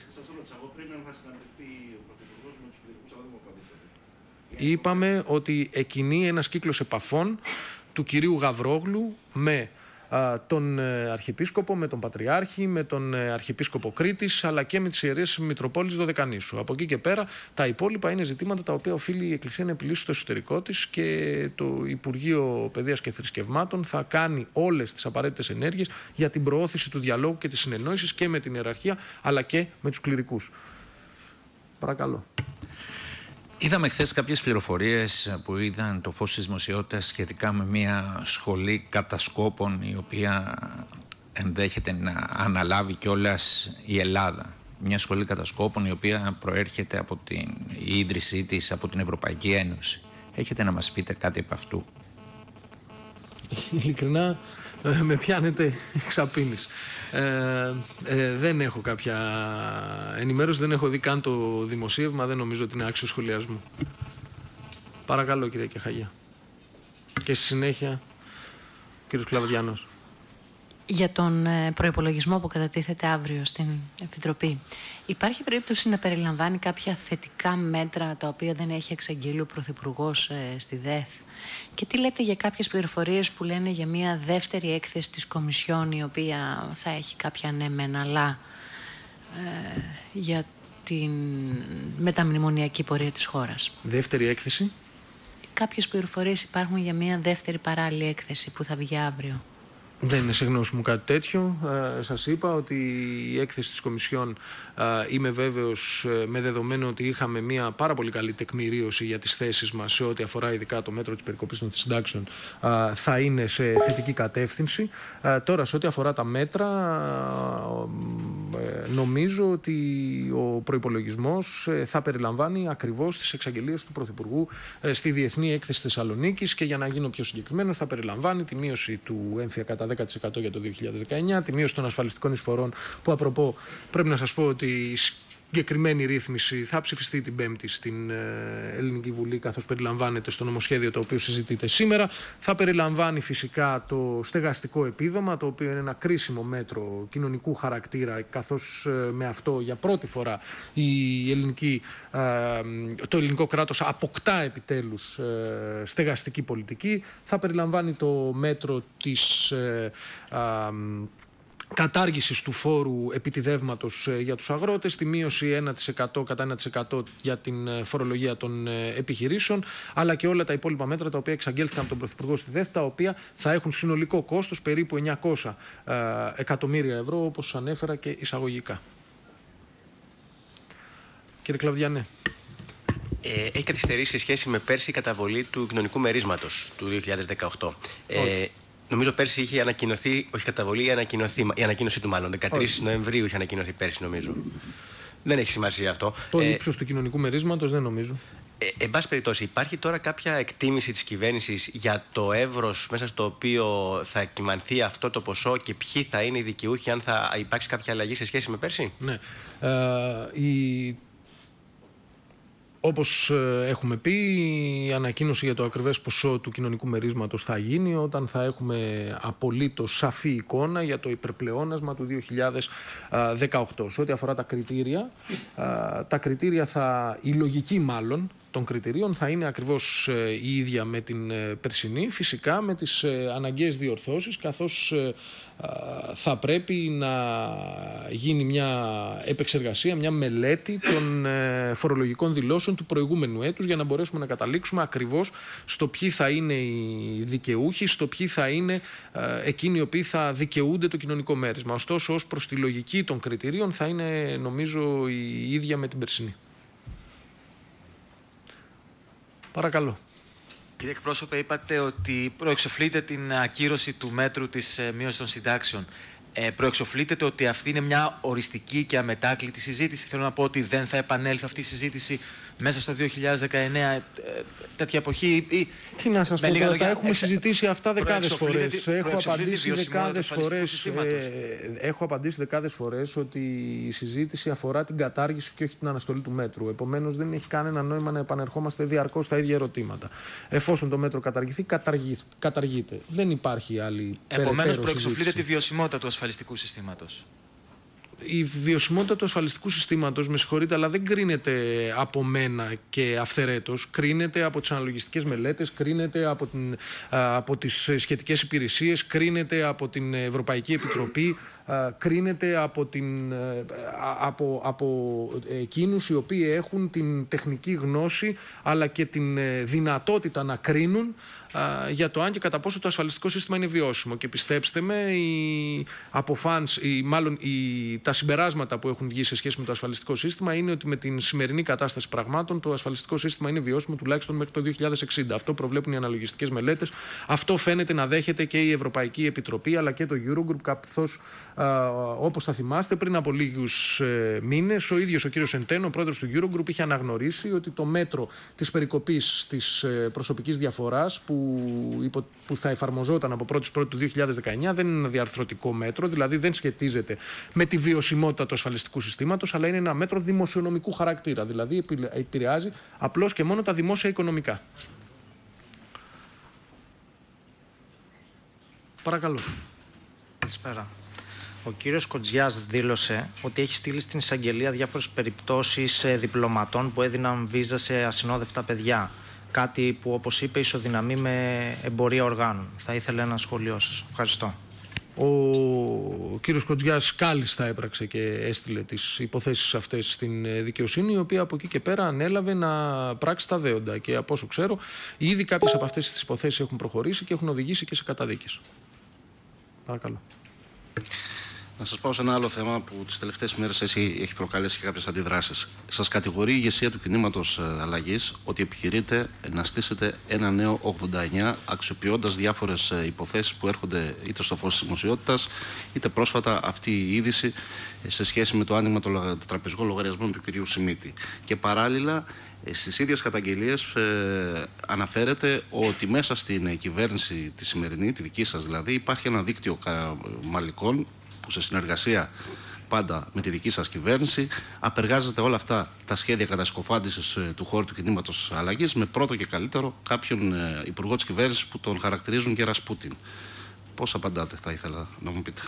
[SPEAKER 1] Είπαμε ότι εκκινεί ένας κύκλος επαφών του κυρίου Γαβρόγλου με α, τον ε, Αρχιεπίσκοπο, με τον Πατριάρχη, με τον ε, Αρχιεπίσκοπο Κρήτης, αλλά και με τις Ιερές Μητροπόλεις Δωδεκανήσου. Από εκεί και πέρα, τα υπόλοιπα είναι ζητήματα τα οποία οφείλει η Εκκλησία να επιλύσει στο εσωτερικό της και το Υπουργείο Παιδείας και Θρησκευμάτων θα κάνει όλες τις απαραίτητες ενέργειες για την προώθηση του διαλόγου και της συνεννόησης και με την ιεραρχία, αλλά και με τους κληρικούς. Παρακαλώ.
[SPEAKER 5] Είδαμε χθες κάποιες πληροφορίες που είδαν το φως της δημοσιότητας σχετικά με μια σχολή κατασκόπων η οποία ενδέχεται να αναλάβει κιόλας η Ελλάδα. Μια σχολή κατασκόπων η οποία προέρχεται από την η ίδρυσή της από την Ευρωπαϊκή Ένωση. Έχετε να μας πείτε κάτι από αυτού?
[SPEAKER 1] Ειλικρινά με πιάνετε εξαπίνης. Ε, ε, δεν έχω κάποια ενημέρωση, δεν έχω δει καν το δημοσίευμα, δεν νομίζω ότι είναι άξιο σχολιασμού. Παρακαλώ, κύριε Κεχαγιά. Και στη συνέχεια, κύριος Κλαβδιάνος.
[SPEAKER 6] Για τον προϋπολογισμό που κατατίθεται αύριο στην Επιτροπή, υπάρχει περίπτωση να περιλαμβάνει κάποια θετικά μέτρα τα οποία δεν έχει εξαγγείλει ο Πρωθυπουργός στη ΔΕΘ? Και τι λέτε για κάποιες πληροφορίες που λένε για μια δεύτερη έκθεση της Κομισιόν η οποία θα έχει κάποια ναι μεν αλλά ε, για την μεταμνημονιακή πορεία της χώρας?
[SPEAKER 1] Δεύτερη έκθεση.
[SPEAKER 6] Κάποιες πληροφορίες υπάρχουν για μια δεύτερη παράλληλη έκθεση που θα βγει αύριο.
[SPEAKER 1] Δεν είναι σε γνώση μου κάτι τέτοιο. Ε, σας είπα ότι η έκθεση της Κομισιόν ε, είμαι βέβαιος ε, με δεδομένο ότι είχαμε μια πάρα πολύ καλή τεκμηρίωση για τις θέσεις μας σε ό,τι αφορά ειδικά το μέτρο της περικοπής των συντάξεων ε, θα είναι σε θετική κατεύθυνση. Ε, τώρα σε ό,τι αφορά τα μέτρα ε, νομίζω ότι ο προϋπολογισμός ε, θα περιλαμβάνει ακριβώς τις εξαγγελίες του Πρωθυπουργού ε, στη Διεθνή Έκθεση Θεσσαλονίκης και για να γίνω πιο συγκεκριμένος θα περιλαμβάνει τη μείωση του έμφυα κατά δέκα τοις εκατό για το δύο χιλιάδες δεκαεννιά, τη μείωση των ασφαλιστικών εισφορών που απροπό πρέπει να σας πω ότι η συγκεκριμένη ρύθμιση θα ψηφιστεί την Πέμπτη στην Ελληνική Βουλή καθώς περιλαμβάνεται στο νομοσχέδιο το οποίο συζητείται σήμερα. Θα περιλαμβάνει φυσικά το στεγαστικό επίδομα, το οποίο είναι ένα κρίσιμο μέτρο κοινωνικού χαρακτήρα καθώς με αυτό για πρώτη φορά η ελληνική, το ελληνικό κράτος αποκτά επιτέλους στεγαστική πολιτική. Θα περιλαμβάνει το μέτρο της κατάργησης του φόρου επιτιδεύματος για τους αγρότες, τη μείωση ένα τοις εκατό κατά ένα τοις εκατό για την φορολογία των επιχειρήσεων, αλλά και όλα τα υπόλοιπα μέτρα τα οποία εξαγγέλθηκαν από τον Πρωθυπουργό στη ΔΕΘ, τα οποία θα έχουν συνολικό κόστος περίπου εννιακόσια εκατομμύρια ευρώ, όπως ανέφερα και εισαγωγικά. Κύριε Κλαβδιανέ.
[SPEAKER 15] Ε, έχει καθυστερήσει σε σχέση με πέρσι η καταβολή του κοινωνικού μερίσματος του δύο χιλιάδες δεκαοκτώ. Ε, νομίζω πέρσι είχε ανακοινωθεί, όχι καταβολή, ανακοινωθεί, η ανακοίνωσή του μάλλον. δεκατρείς Νοεμβρίου είχε ανακοινωθεί πέρσι, νομίζω. Δεν έχει σημασία αυτό.
[SPEAKER 1] Το
[SPEAKER 15] ε,
[SPEAKER 1] ύψος του κοινωνικού μερίσματος δεν νομίζω.
[SPEAKER 15] Ε, εν πάση περιπτώσει, υπάρχει τώρα κάποια εκτίμηση της κυβέρνησης για το εύρος μέσα στο οποίο θα κυμανθεί αυτό το ποσό και ποιοι θα είναι οι δικαιούχοι, αν θα υπάρξει κάποια αλλαγή σε σχέση με πέρσι?
[SPEAKER 1] Ναι. Ε, η... Όπως έχουμε πει, η ανακοίνωση για το ακριβές ποσό του κοινωνικού μερίσματος θα γίνει όταν θα έχουμε απολύτως σαφή εικόνα για το υπερπλεόνασμα του δύο χιλιάδες δεκαοκτώ. Σε ό,τι αφορά τα κριτήρια, τα κριτήρια θα, η λογική μάλλον των κριτηρίων θα είναι ακριβώς η ίδια με την περσινή, φυσικά με τις αναγκαίες διορθώσεις, καθώς θα πρέπει να γίνει μια επεξεργασία, μια μελέτη των φορολογικών δηλώσεων του προηγούμενου έτους για να μπορέσουμε να καταλήξουμε ακριβώς στο ποιοι θα είναι οι δικαιούχοι, στο ποιοι θα είναι εκείνοι οι οποίοι θα δικαιούνται το κοινωνικό μέρισμα. Ωστόσο, ως προς τη λογική των κριτηρίων θα είναι, νομίζω, η ίδια με την περσινή. Παρακαλώ.
[SPEAKER 16] Κύριε εκπρόσωπε, είπατε ότι προεξοφλείτε την ακύρωση του μέτρου της ε, μείωσης των συντάξεων. Ε, προεξοφλείτε ότι αυτή είναι μια οριστική και αμετάκλητη συζήτηση. Θέλω να πω ότι δεν θα επανέλθει αυτή η συζήτηση μέσα στο δύο χιλιάδες δεκαεννέα, ε, τέτοια εποχή. Ή,
[SPEAKER 1] Τι να σας πω,
[SPEAKER 16] τώρα,
[SPEAKER 1] τα
[SPEAKER 16] για,
[SPEAKER 1] έχουμε
[SPEAKER 16] εξ...
[SPEAKER 1] συζητήσει αυτά δεκάδες φορές. Έχω απαντήσει δεκάδες φορές,
[SPEAKER 16] ε,
[SPEAKER 1] έχω απαντήσει δεκάδες φορές ότι η συζήτηση αφορά την κατάργηση και όχι την αναστολή του μέτρου. Επομένως, δεν έχει κανένα νόημα να επανερχόμαστε διαρκώς στα ίδια ερωτήματα. Εφόσον το μέτρο καταργηθεί, καταργεί, καταργείται. Δεν υπάρχει άλλη περαιτέρω.
[SPEAKER 16] Επομένως, προεξοφλείτε τη βιωσιμότητα του ασφαλιστικού συστήματος.
[SPEAKER 1] Η βιωσιμότητα του ασφαλιστικού συστήματος, με συγχωρείτε, αλλά δεν κρίνεται από μένα και αυθαιρέτως. Κρίνεται από τις αναλογιστικές μελέτες, κρίνεται από, την, από τις σχετικές υπηρεσίες, κρίνεται από την Ευρωπαϊκή Επιτροπή, κρίνεται από, την, από, από εκείνους οι οποίοι έχουν την τεχνική γνώση αλλά και την δυνατότητα να κρίνουν για το αν και κατά πόσο το ασφαλιστικό σύστημα είναι βιώσιμο. Και πιστέψτε με, οι αποφάνσεις, οι, μάλλον οι, τα συμπεράσματα που έχουν βγει σε σχέση με το ασφαλιστικό σύστημα είναι ότι με την σημερινή κατάσταση πραγμάτων το ασφαλιστικό σύστημα είναι βιώσιμο τουλάχιστον μέχρι το δύο χιλιάδες εξήντα. Αυτό προβλέπουν οι αναλογιστικές μελέτες. Αυτό φαίνεται να δέχεται και η Ευρωπαϊκή Επιτροπή αλλά και το Eurogroup, καθώς όπως θα θυμάστε πριν από λίγους ε, μήνες ο ίδιος ο κύριος Σεντένο, ο πρόεδρος του Eurogroup, είχε αναγνωρίσει ότι το μέτρο της περικοπής της ε, προσωπικής διαφοράς που Που, που θα εφαρμοζόταν από πρώτη Πρώτη του δύο χιλιάδες δεκαεννέα δεν είναι ένα διαρθρωτικό μέτρο, δηλαδή δεν σχετίζεται με τη βιωσιμότητα του ασφαλιστικού συστήματος, αλλά είναι ένα μέτρο δημοσιονομικού χαρακτήρα, δηλαδή επηρεάζει απλώς και μόνο τα δημόσια οικονομικά. Παρακαλώ.
[SPEAKER 17] Καλησπέρα. Ο κύριος Κοντζιάς δήλωσε ότι έχει στείλει στην εισαγγελία διάφορες περιπτώσεις διπλωματών που έδιναν βίζα σε ασυνόδευτα παιδιά. Κάτι που, όπως είπε, ισοδυναμεί με εμπορία οργάνων. Θα ήθελα ένα σχόλιο σας. Ευχαριστώ.
[SPEAKER 1] Ο κύριος Κοντζιάς κάλλιστα έπραξε και έστειλε τις υποθέσεις αυτές στην δικαιοσύνη, η οποία από εκεί και πέρα ανέλαβε να πράξει τα δέοντα. Και από όσο ξέρω, ήδη κάποιες από αυτές τις υποθέσεις έχουν προχωρήσει και έχουν οδηγήσει και σε καταδίκες. Παρακαλώ.
[SPEAKER 3] Να σας πάω σε ένα άλλο θέμα που τις τελευταίες μέρες έχει, έχει προκαλέσει και κάποιες αντιδράσεις. Σας κατηγορεί η ηγεσία του κινήματος αλλαγής ότι επιχειρείτε να στήσετε ένα νέο ογδόντα εννέα αξιοποιώντας διάφορες υποθέσεις που έρχονται είτε στο φως της δημοσιότητας, είτε πρόσφατα αυτή η είδηση σε σχέση με το άνοιγμα των τραπεζικών λογαριασμών του κυρίου Σιμίτη. Και παράλληλα, στις ίδιες καταγγελίες ε, αναφέρεται ότι μέσα στην κυβέρνηση τη σημερινή, τη δική σας δηλαδή, υπάρχει ένα δίκτυο μαλλικών που σε συνεργασία πάντα με τη δική σας κυβέρνηση απεργάζεται όλα αυτά τα σχέδια κατασκοφάντησης του χώρου του κινήματος αλλαγής με πρώτο και καλύτερο κάποιον ε, υπουργό της κυβέρνησης που τον χαρακτηρίζουν και Ρασπούτιν. Πώς απαντάτε, θα ήθελα να μου πείτε.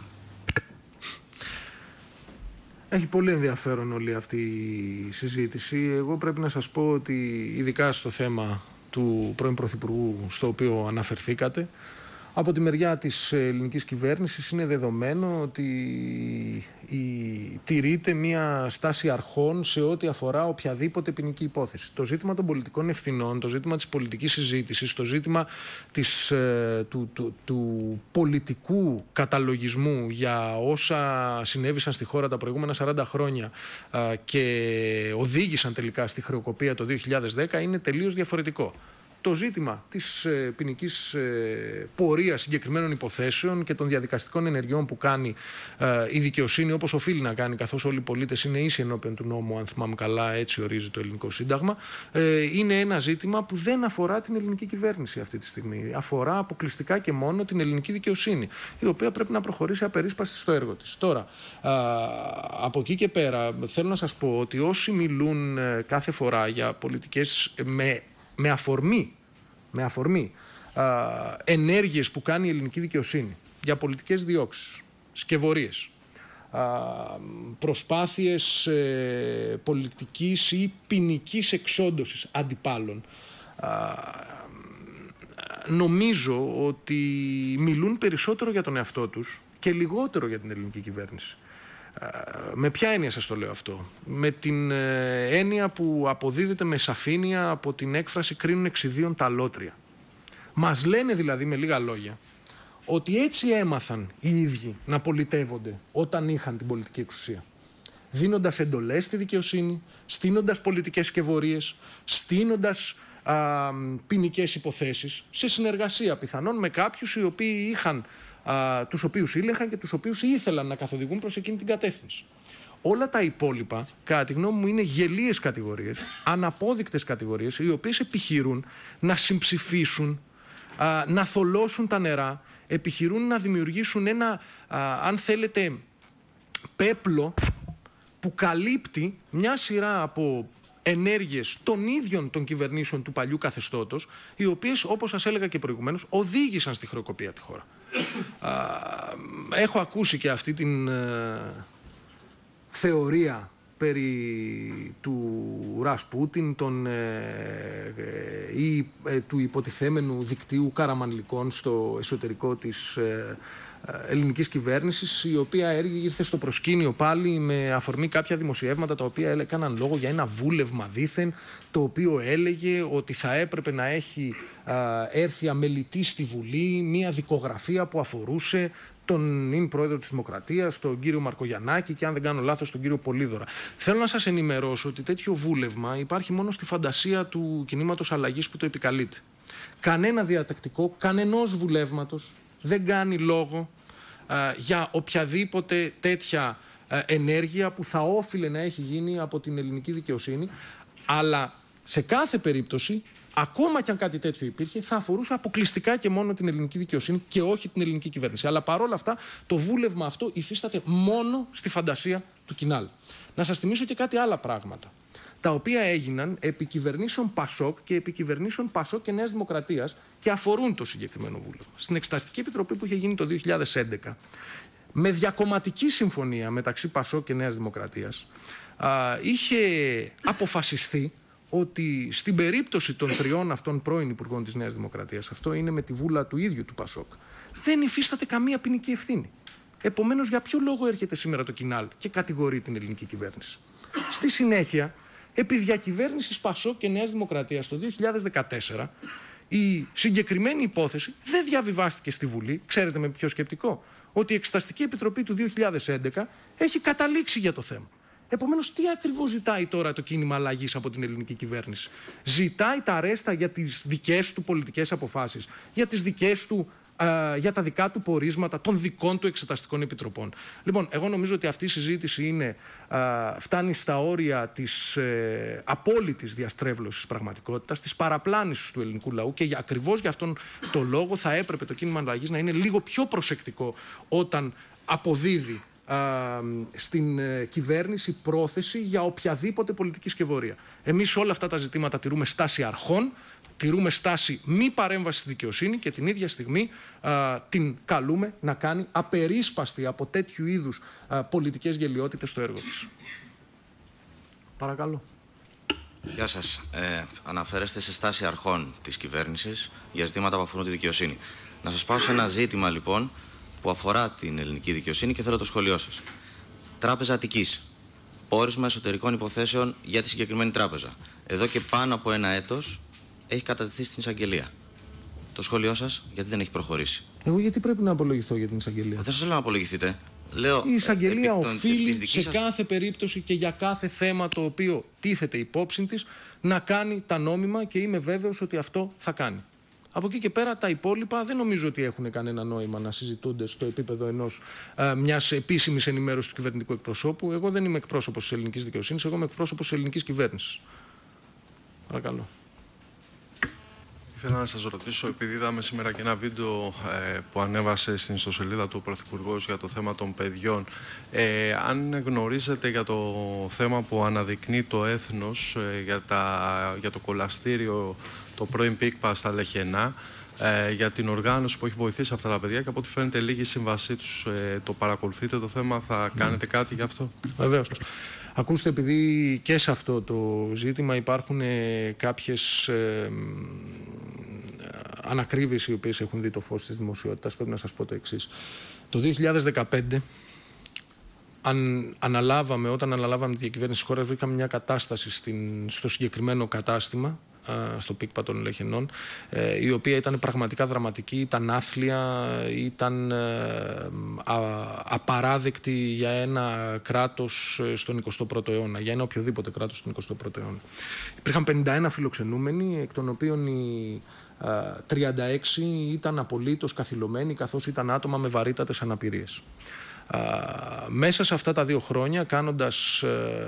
[SPEAKER 1] Έχει πολύ ενδιαφέρον όλη αυτή η συζήτηση. Εγώ πρέπει να σας πω ότι ειδικά στο θέμα του πρώην Πρωθυπουργού στο οποίο αναφερθήκατε, από τη μεριά της ελληνικής κυβέρνησης είναι δεδομένο ότι η, τηρείται μια στάση αρχών σε ό,τι αφορά οποιαδήποτε ποινική υπόθεση. Το ζήτημα των πολιτικών ευθυνών, το ζήτημα της πολιτικής συζήτησης, το ζήτημα της, του, του, του πολιτικού καταλογισμού για όσα συνέβησαν στη χώρα τα προηγούμενα σαράντα χρόνια και οδήγησαν τελικά στη χρεοκοπία το δύο χιλιάδες δέκα είναι τελείως διαφορετικό. Το ζήτημα της ε, ποινικής ε, πορείας συγκεκριμένων υποθέσεων και των διαδικαστικών ενεργειών που κάνει ε, η δικαιοσύνη, όπως οφείλει να κάνει, καθώς όλοι οι πολίτες είναι ίσοι ενώπιον του νόμου, αν θυμάμαι καλά, έτσι ορίζει το ελληνικό σύνταγμα, ε, είναι ένα ζήτημα που δεν αφορά την ελληνική κυβέρνηση αυτή τη στιγμή. Αφορά αποκλειστικά και μόνο την ελληνική δικαιοσύνη, η οποία πρέπει να προχωρήσει απερίσπαστη στο έργο της. Τώρα, α, από εκεί και πέρα, θέλω να σας πω ότι όσοι μιλούν ε, κάθε φορά για πολιτικές με με αφορμή, με αφορμή α, ενέργειες που κάνει η ελληνική δικαιοσύνη για πολιτικές διώξεις, σκευωρίες, προσπάθειες ε, πολιτικής ή ποινικής εξόντωσης αντιπάλων. Νομίζω ότι μιλούν περισσότερο για τον εαυτό τους και λιγότερο για την ελληνική κυβέρνηση. Με ποια έννοια σας το λέω αυτό? Με την έννοια που αποδίδεται με σαφήνεια από την έκφραση «κρίνουν εξιδίων τα αλότρια». Μας λένε δηλαδή με λίγα λόγια ότι έτσι έμαθαν οι ίδιοι να πολιτεύονται όταν είχαν την πολιτική εξουσία. Δίνοντας εντολές στη δικαιοσύνη, στείνοντας πολιτικές σκευωρίες, στείνοντας ποινικές υποθέσεις, σε συνεργασία πιθανόν με κάποιους οι οποίοι είχαν, α, τους οποίους ήλεγχαν και τους οποίους ήθελαν να καθοδηγούν προς εκείνη την κατεύθυνση. Όλα τα υπόλοιπα, κατά τη γνώμη μου, είναι γελίες κατηγορίες, αναπόδεικτες κατηγορίες, οι οποίες επιχειρούν να συμψηφίσουν, α, να θολώσουν τα νερά, επιχειρούν να δημιουργήσουν ένα, α, αν θέλετε, πέπλο που καλύπτει μια σειρά από ενέργειες των ίδιων των κυβερνήσεων του παλιού καθεστώτος, οι οποίες, όπως σας έλεγα και προηγουμένως, οδήγησαν στη χρεοκοπία τη χώρα. Α, έχω ακούσει και αυτή την ε, θεωρία περί του Ρασπούτιν τον, ε, ε, ή ε, του υποτιθέμενου δικτύου καραμανλικών στο εσωτερικό της ε, ελληνικής κυβέρνησης, η οποία ήρθε στο προσκήνιο πάλι με αφορμή κάποια δημοσιεύματα τα οποία έκαναν λόγο για ένα βούλευμα δήθεν, το οποίο έλεγε ότι θα έπρεπε να έχει α, έρθει αμελητή στη Βουλή μια δικογραφία που αφορούσε τον νυν πρόεδρο της Δημοκρατίας, τον κύριο Μαρκογιαννάκη και αν δεν κάνω λάθος τον κύριο Πολύδωρα. Θέλω να σας ενημερώσω ότι τέτοιο βούλευμα υπάρχει μόνο στη φαντασία του κινήματος αλλαγής που το επικαλείται. Κανένα διατακτικό, κανενός βουλεύματος δεν κάνει λόγο α, για οποιαδήποτε τέτοια α, ενέργεια που θα όφιλε να έχει γίνει από την ελληνική δικαιοσύνη, αλλά σε κάθε περίπτωση, ακόμα κι αν κάτι τέτοιο υπήρχε, θα αφορούσε αποκλειστικά και μόνο την ελληνική δικαιοσύνη και όχι την ελληνική κυβέρνηση. Αλλά παρόλα αυτά, το βούλευμα αυτό υφίσταται μόνο στη φαντασία του Κινάλ. Να σας θυμίσω και κάτι άλλα πράγματα, τα οποία έγιναν επί κυβερνήσεων Πασόκ και επί κυβερνήσεων Πασόκ και Νέας Δημοκρατίας και αφορούν το συγκεκριμένο βούλευμα. Στην Εξεταστική Επιτροπή που είχε γίνει το δύο χιλιάδες έντεκα, με διακομματική συμφωνία μεταξύ Πασόκ και Νέας Δημοκρατίας, α, είχε αποφασιστεί ότι στην περίπτωση των τριών αυτών πρώην υπουργών της Νέας Δημοκρατίας, αυτό είναι με τη βούλα του ίδιου του Πασόκ, δεν υφίσταται καμία ποινική ευθύνη. Επομένως, για ποιο λόγο έρχεται σήμερα το Κινάλ και κατηγορεί την ελληνική κυβέρνηση? Στη συνέχεια, επί διακυβέρνησης Πασόκ και Νέας Δημοκρατίας το δύο χιλιάδες δεκατέσσερα, η συγκεκριμένη υπόθεση δεν διαβιβάστηκε στη Βουλή. Ξέρετε με ποιο σκεπτικό? Ότι η Εξεταστική Επιτροπή του δύο χιλιάδες έντεκα έχει καταλήξει για το θέμα. Επομένως, τι ακριβώς ζητάει τώρα το κίνημα αλλαγής από την ελληνική κυβέρνηση? Ζητάει τα αρέστα για τις δικές του πολιτικές αποφάσεις, για τις δικές του, α, για τα δικά του πορίσματα των δικών του εξεταστικών επιτροπών. Λοιπόν, εγώ νομίζω ότι αυτή η συζήτηση είναι, α, φτάνει στα όρια της ε, απόλυτης διαστρέβλωσης πραγματικότητας, της παραπλάνησης του ελληνικού λαού και για, ακριβώς για αυτόν τον λόγο θα έπρεπε το κίνημα αλλαγής να είναι λίγο πιο προσεκτικό όταν αποδίδει στην κυβέρνηση πρόθεση για οποιαδήποτε πολιτική σκευωρία. Εμείς όλα αυτά τα ζητήματα τηρούμε στάση αρχών, τηρούμε στάση μη παρέμβαση στη δικαιοσύνη και την ίδια στιγμή α, την καλούμε να κάνει απερίσπαστη από τέτοιου είδους α, πολιτικές γελοιότητες στο έργο της. Παρακαλώ.
[SPEAKER 18] Γεια σας. Ε, αναφέρεστε σε στάση αρχών της κυβέρνησης για ζητήματα που αφορούν τη δικαιοσύνη. Να σας πάω σε ένα ζήτημα λοιπόν που αφορά την ελληνική δικαιοσύνη και θέλω το σχόλιο σας. Τράπεζα Αττικής. Πόρισμα εσωτερικών υποθέσεων για τη συγκεκριμένη τράπεζα. Εδώ και πάνω από ένα έτος έχει κατατεθεί στην εισαγγελία. Το σχόλιο σας, γιατί δεν έχει προχωρήσει?
[SPEAKER 1] Εγώ γιατί πρέπει να απολογηθώ για την εισαγγελία?
[SPEAKER 18] Δεν σας λέω να απολογηθείτε. Λέω,
[SPEAKER 1] η εισαγγελία
[SPEAKER 18] επί των,
[SPEAKER 1] οφείλει σε
[SPEAKER 18] σας...
[SPEAKER 1] κάθε περίπτωση και για κάθε θέμα το οποίο τίθεται υπόψη της να κάνει τα νόμιμα και είμαι βέβαιος ότι αυτό θα κάνει. Από εκεί και πέρα τα υπόλοιπα δεν νομίζω ότι έχουν κανένα νόημα να συζητούνται στο επίπεδο ενός α, μιας επίσημης ενημέρωσης του κυβερνητικού εκπροσώπου. Εγώ δεν είμαι εκπρόσωπος της ελληνικής δικαιοσύνης, εγώ είμαι εκπρόσωπος της ελληνικής κυβέρνησης. Παρακαλώ.
[SPEAKER 8] Ήθελα να σας ρωτήσω, επειδή είδαμε σήμερα και ένα βίντεο ε, που ανέβασε στην ιστοσελίδα του Πρωθυπουργός για το θέμα των παιδιών, ε, αν γνωρίζετε για το θέμα που αναδεικνύει το έθνος ε, για, τα, για το κολαστήριο, το πρώην ΠΙΚΠΑ στα Λεχενά, ε, για την οργάνωση που έχει βοηθήσει αυτά τα παιδιά και από ό,τι φαίνεται λίγη σύμβασή τους. Ε, το παρακολουθείτε το θέμα, θα κάνετε mm. κάτι γι' αυτό?
[SPEAKER 1] Βεβαίως. Ακούστε, επειδή και σε αυτό το ζήτημα υπάρχουν ε, κάποιες ε, ανακρίβειες οι οποίες έχουν δει το φως της δημοσιότητας, πρέπει να σας πω το εξής. Το δύο χιλιάδες δεκαπέντε, αν αναλάβαμε, όταν αναλάβαμε τη διακυβέρνηση της χώρας, βρήκαμε μια κατάσταση στην, στο συγκεκριμένο κατάστημα, στο Πίκπα των Λεχενών, η οποία ήταν πραγματικά δραματική, ήταν άθλια, ήταν απαράδεκτη για ένα κράτος στον εικοστό πρώτο αιώνα, για ένα οποιοδήποτε κράτος στον εικοστό πρώτο αιώνα. Υπήρχαν πενήντα ένα φιλοξενούμενοι, εκ των οποίων οι τριάντα έξι ήταν απολύτως καθυλωμένοι, καθώς ήταν άτομα με βαρύτατες αναπηρίες. Μέσα σε αυτά τα δύο χρόνια, κάνοντας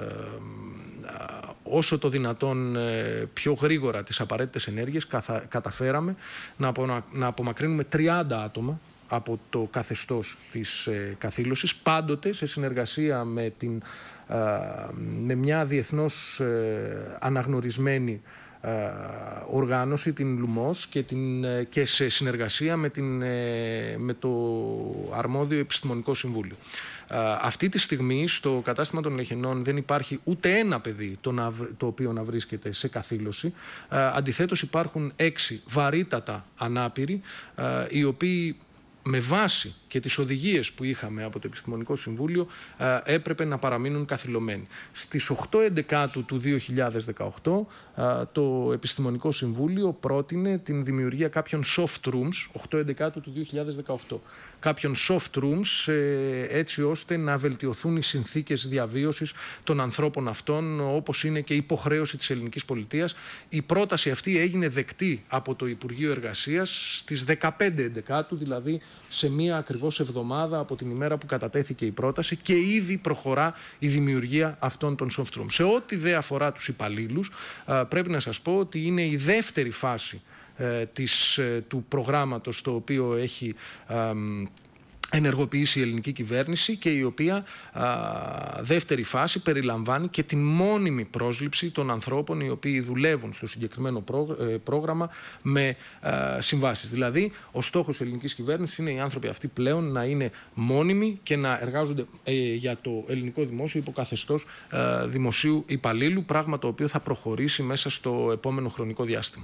[SPEAKER 1] όσο το δυνατόν πιο γρήγορα τις απαραίτητες ενέργειες, καταφέραμε να απομακρύνουμε τριάντα άτομα από το καθεστώς της καθήλωσης, πάντοτε σε συνεργασία με, την, με μια διεθνώς αναγνωρισμένη οργάνωση, την Λουμός, και, την, και σε συνεργασία με, την, με το αρμόδιο επιστημονικό συμβούλιο. Αυτή τη στιγμή στο κατάστημα των Λεχενών δεν υπάρχει ούτε ένα παιδί το, να, το οποίο να βρίσκεται σε καθήλωση. Αντιθέτως υπάρχουν έξι βαρύτατα ανάπηροι, οι οποίοι με βάση και τις οδηγίες που είχαμε από το Επιστημονικό Συμβούλιο έπρεπε να παραμείνουν καθυλωμένοι. Στις οκτώ έντεκατου του δύο χιλιάδες δεκαοκτώ το Επιστημονικό Συμβούλιο πρότεινε την δημιουργία κάποιων soft rooms, οκτώ έντεκατου του δύο χιλιάδες δεκαοκτώ, κάποιων soft rooms έτσι ώστε να βελτιωθούν οι συνθήκες διαβίωσης των ανθρώπων αυτών, όπως είναι και η υποχρέωση της ελληνικής πολιτείας. Η πρόταση αυτή έγινε δεκτή από το Υπουργείο Εργασίας στις δεκαπέντε έντεκατου, δηλαδή σε μία ακριβώς εβδομάδα από την ημέρα που κατατέθηκε η πρόταση, και ήδη προχωρά η δημιουργία αυτών των soft rooms. Σε ό,τι δε αφορά τους υπαλλήλους, πρέπει να σας πω ότι είναι η δεύτερη φάση της, του προγράμματος το οποίο έχει ενεργοποιήσει η ελληνική κυβέρνηση, και η οποία α, δεύτερη φάση περιλαμβάνει και την μόνιμη πρόσληψη των ανθρώπων οι οποίοι δουλεύουν στο συγκεκριμένο πρό, ε, πρόγραμμα με α, συμβάσεις. Δηλαδή, ο στόχος της ελληνικής κυβέρνησης είναι οι άνθρωποι αυτοί πλέον να είναι μόνιμοι και να εργάζονται ε, για το ελληνικό δημόσιο υπό καθεστώς ε, δημοσίου υπαλλήλου, πράγμα το οποίο θα προχωρήσει μέσα στο επόμενο χρονικό διάστημα.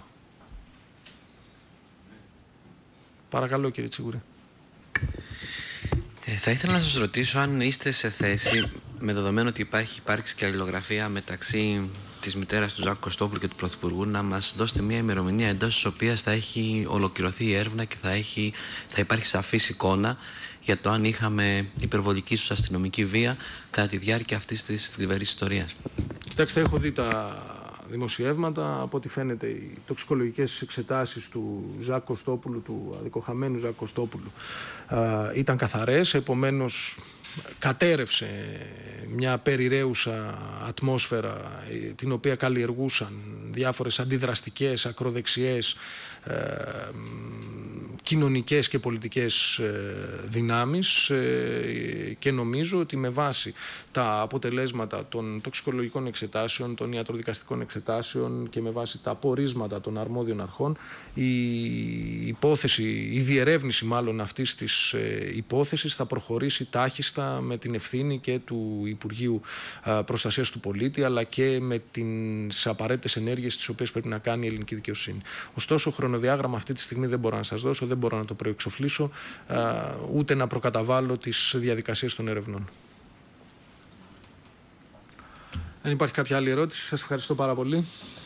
[SPEAKER 1] Παρακαλώ, κύριε Τσιγουρή.
[SPEAKER 9] Ε, θα ήθελα να σας ρωτήσω αν είστε σε θέση, με δεδομένο ότι υπάρχει υπάρξει και αλληλογραφία μεταξύ της μητέρας του Ζάκου Κωστόπουλου και του Πρωθυπουργού, να μας δώσετε μια ημερομηνία εντός της οποίας θα έχει ολοκληρωθεί η έρευνα και θα, έχει, θα υπάρχει σαφής εικόνα για το αν είχαμε υπερβολική ίσως αστυνομική βία κατά τη διάρκεια αυτής της θλιβερής ιστορίας.
[SPEAKER 1] Κοιτάξτε, έχω δει τα δημοσιεύματα. Από ό,τι φαίνεται, οι τοξικολογικές εξετάσεις του Ζάκου Κωστόπουλου, του αδικοχαμένου Ζάκου Κωστόπουλου, ήταν καθαρές, επομένως κατέρευσε μια περιραίουσα ατμόσφαιρα την οποία καλλιεργούσαν διάφορες αντιδραστικές, ακροδεξιές, ε, κοινωνικές και πολιτικές ε, δυνάμεις ε, και νομίζω ότι με βάση τα αποτελέσματα των τοξικολογικών εξετάσεων, των ιατροδικαστικών εξετάσεων και με βάση τα απορίσματα των αρμόδιων αρχών, η υπόθεση, η διερεύνηση μάλλον αυτής της ε, υπόθεσης θα προχωρήσει τάχιστα με την ευθύνη και του Υπουργείου Προστασίας του Πολίτη, αλλά και με τις απαραίτητες ενέργειες τις οποίες πρέπει να κάνει η ελληνική δικαιοσύνη. Ωστόσο, χρονοδιάγραμμα αυτή τη στιγμή δεν μπορώ να σας δώσω, δεν μπορώ να το προεξοφλήσω, ούτε να προκαταβάλω τις διαδικασίες των ερευνών. Αν υπάρχει κάποια άλλη ερώτηση, σας ευχαριστώ πάρα πολύ.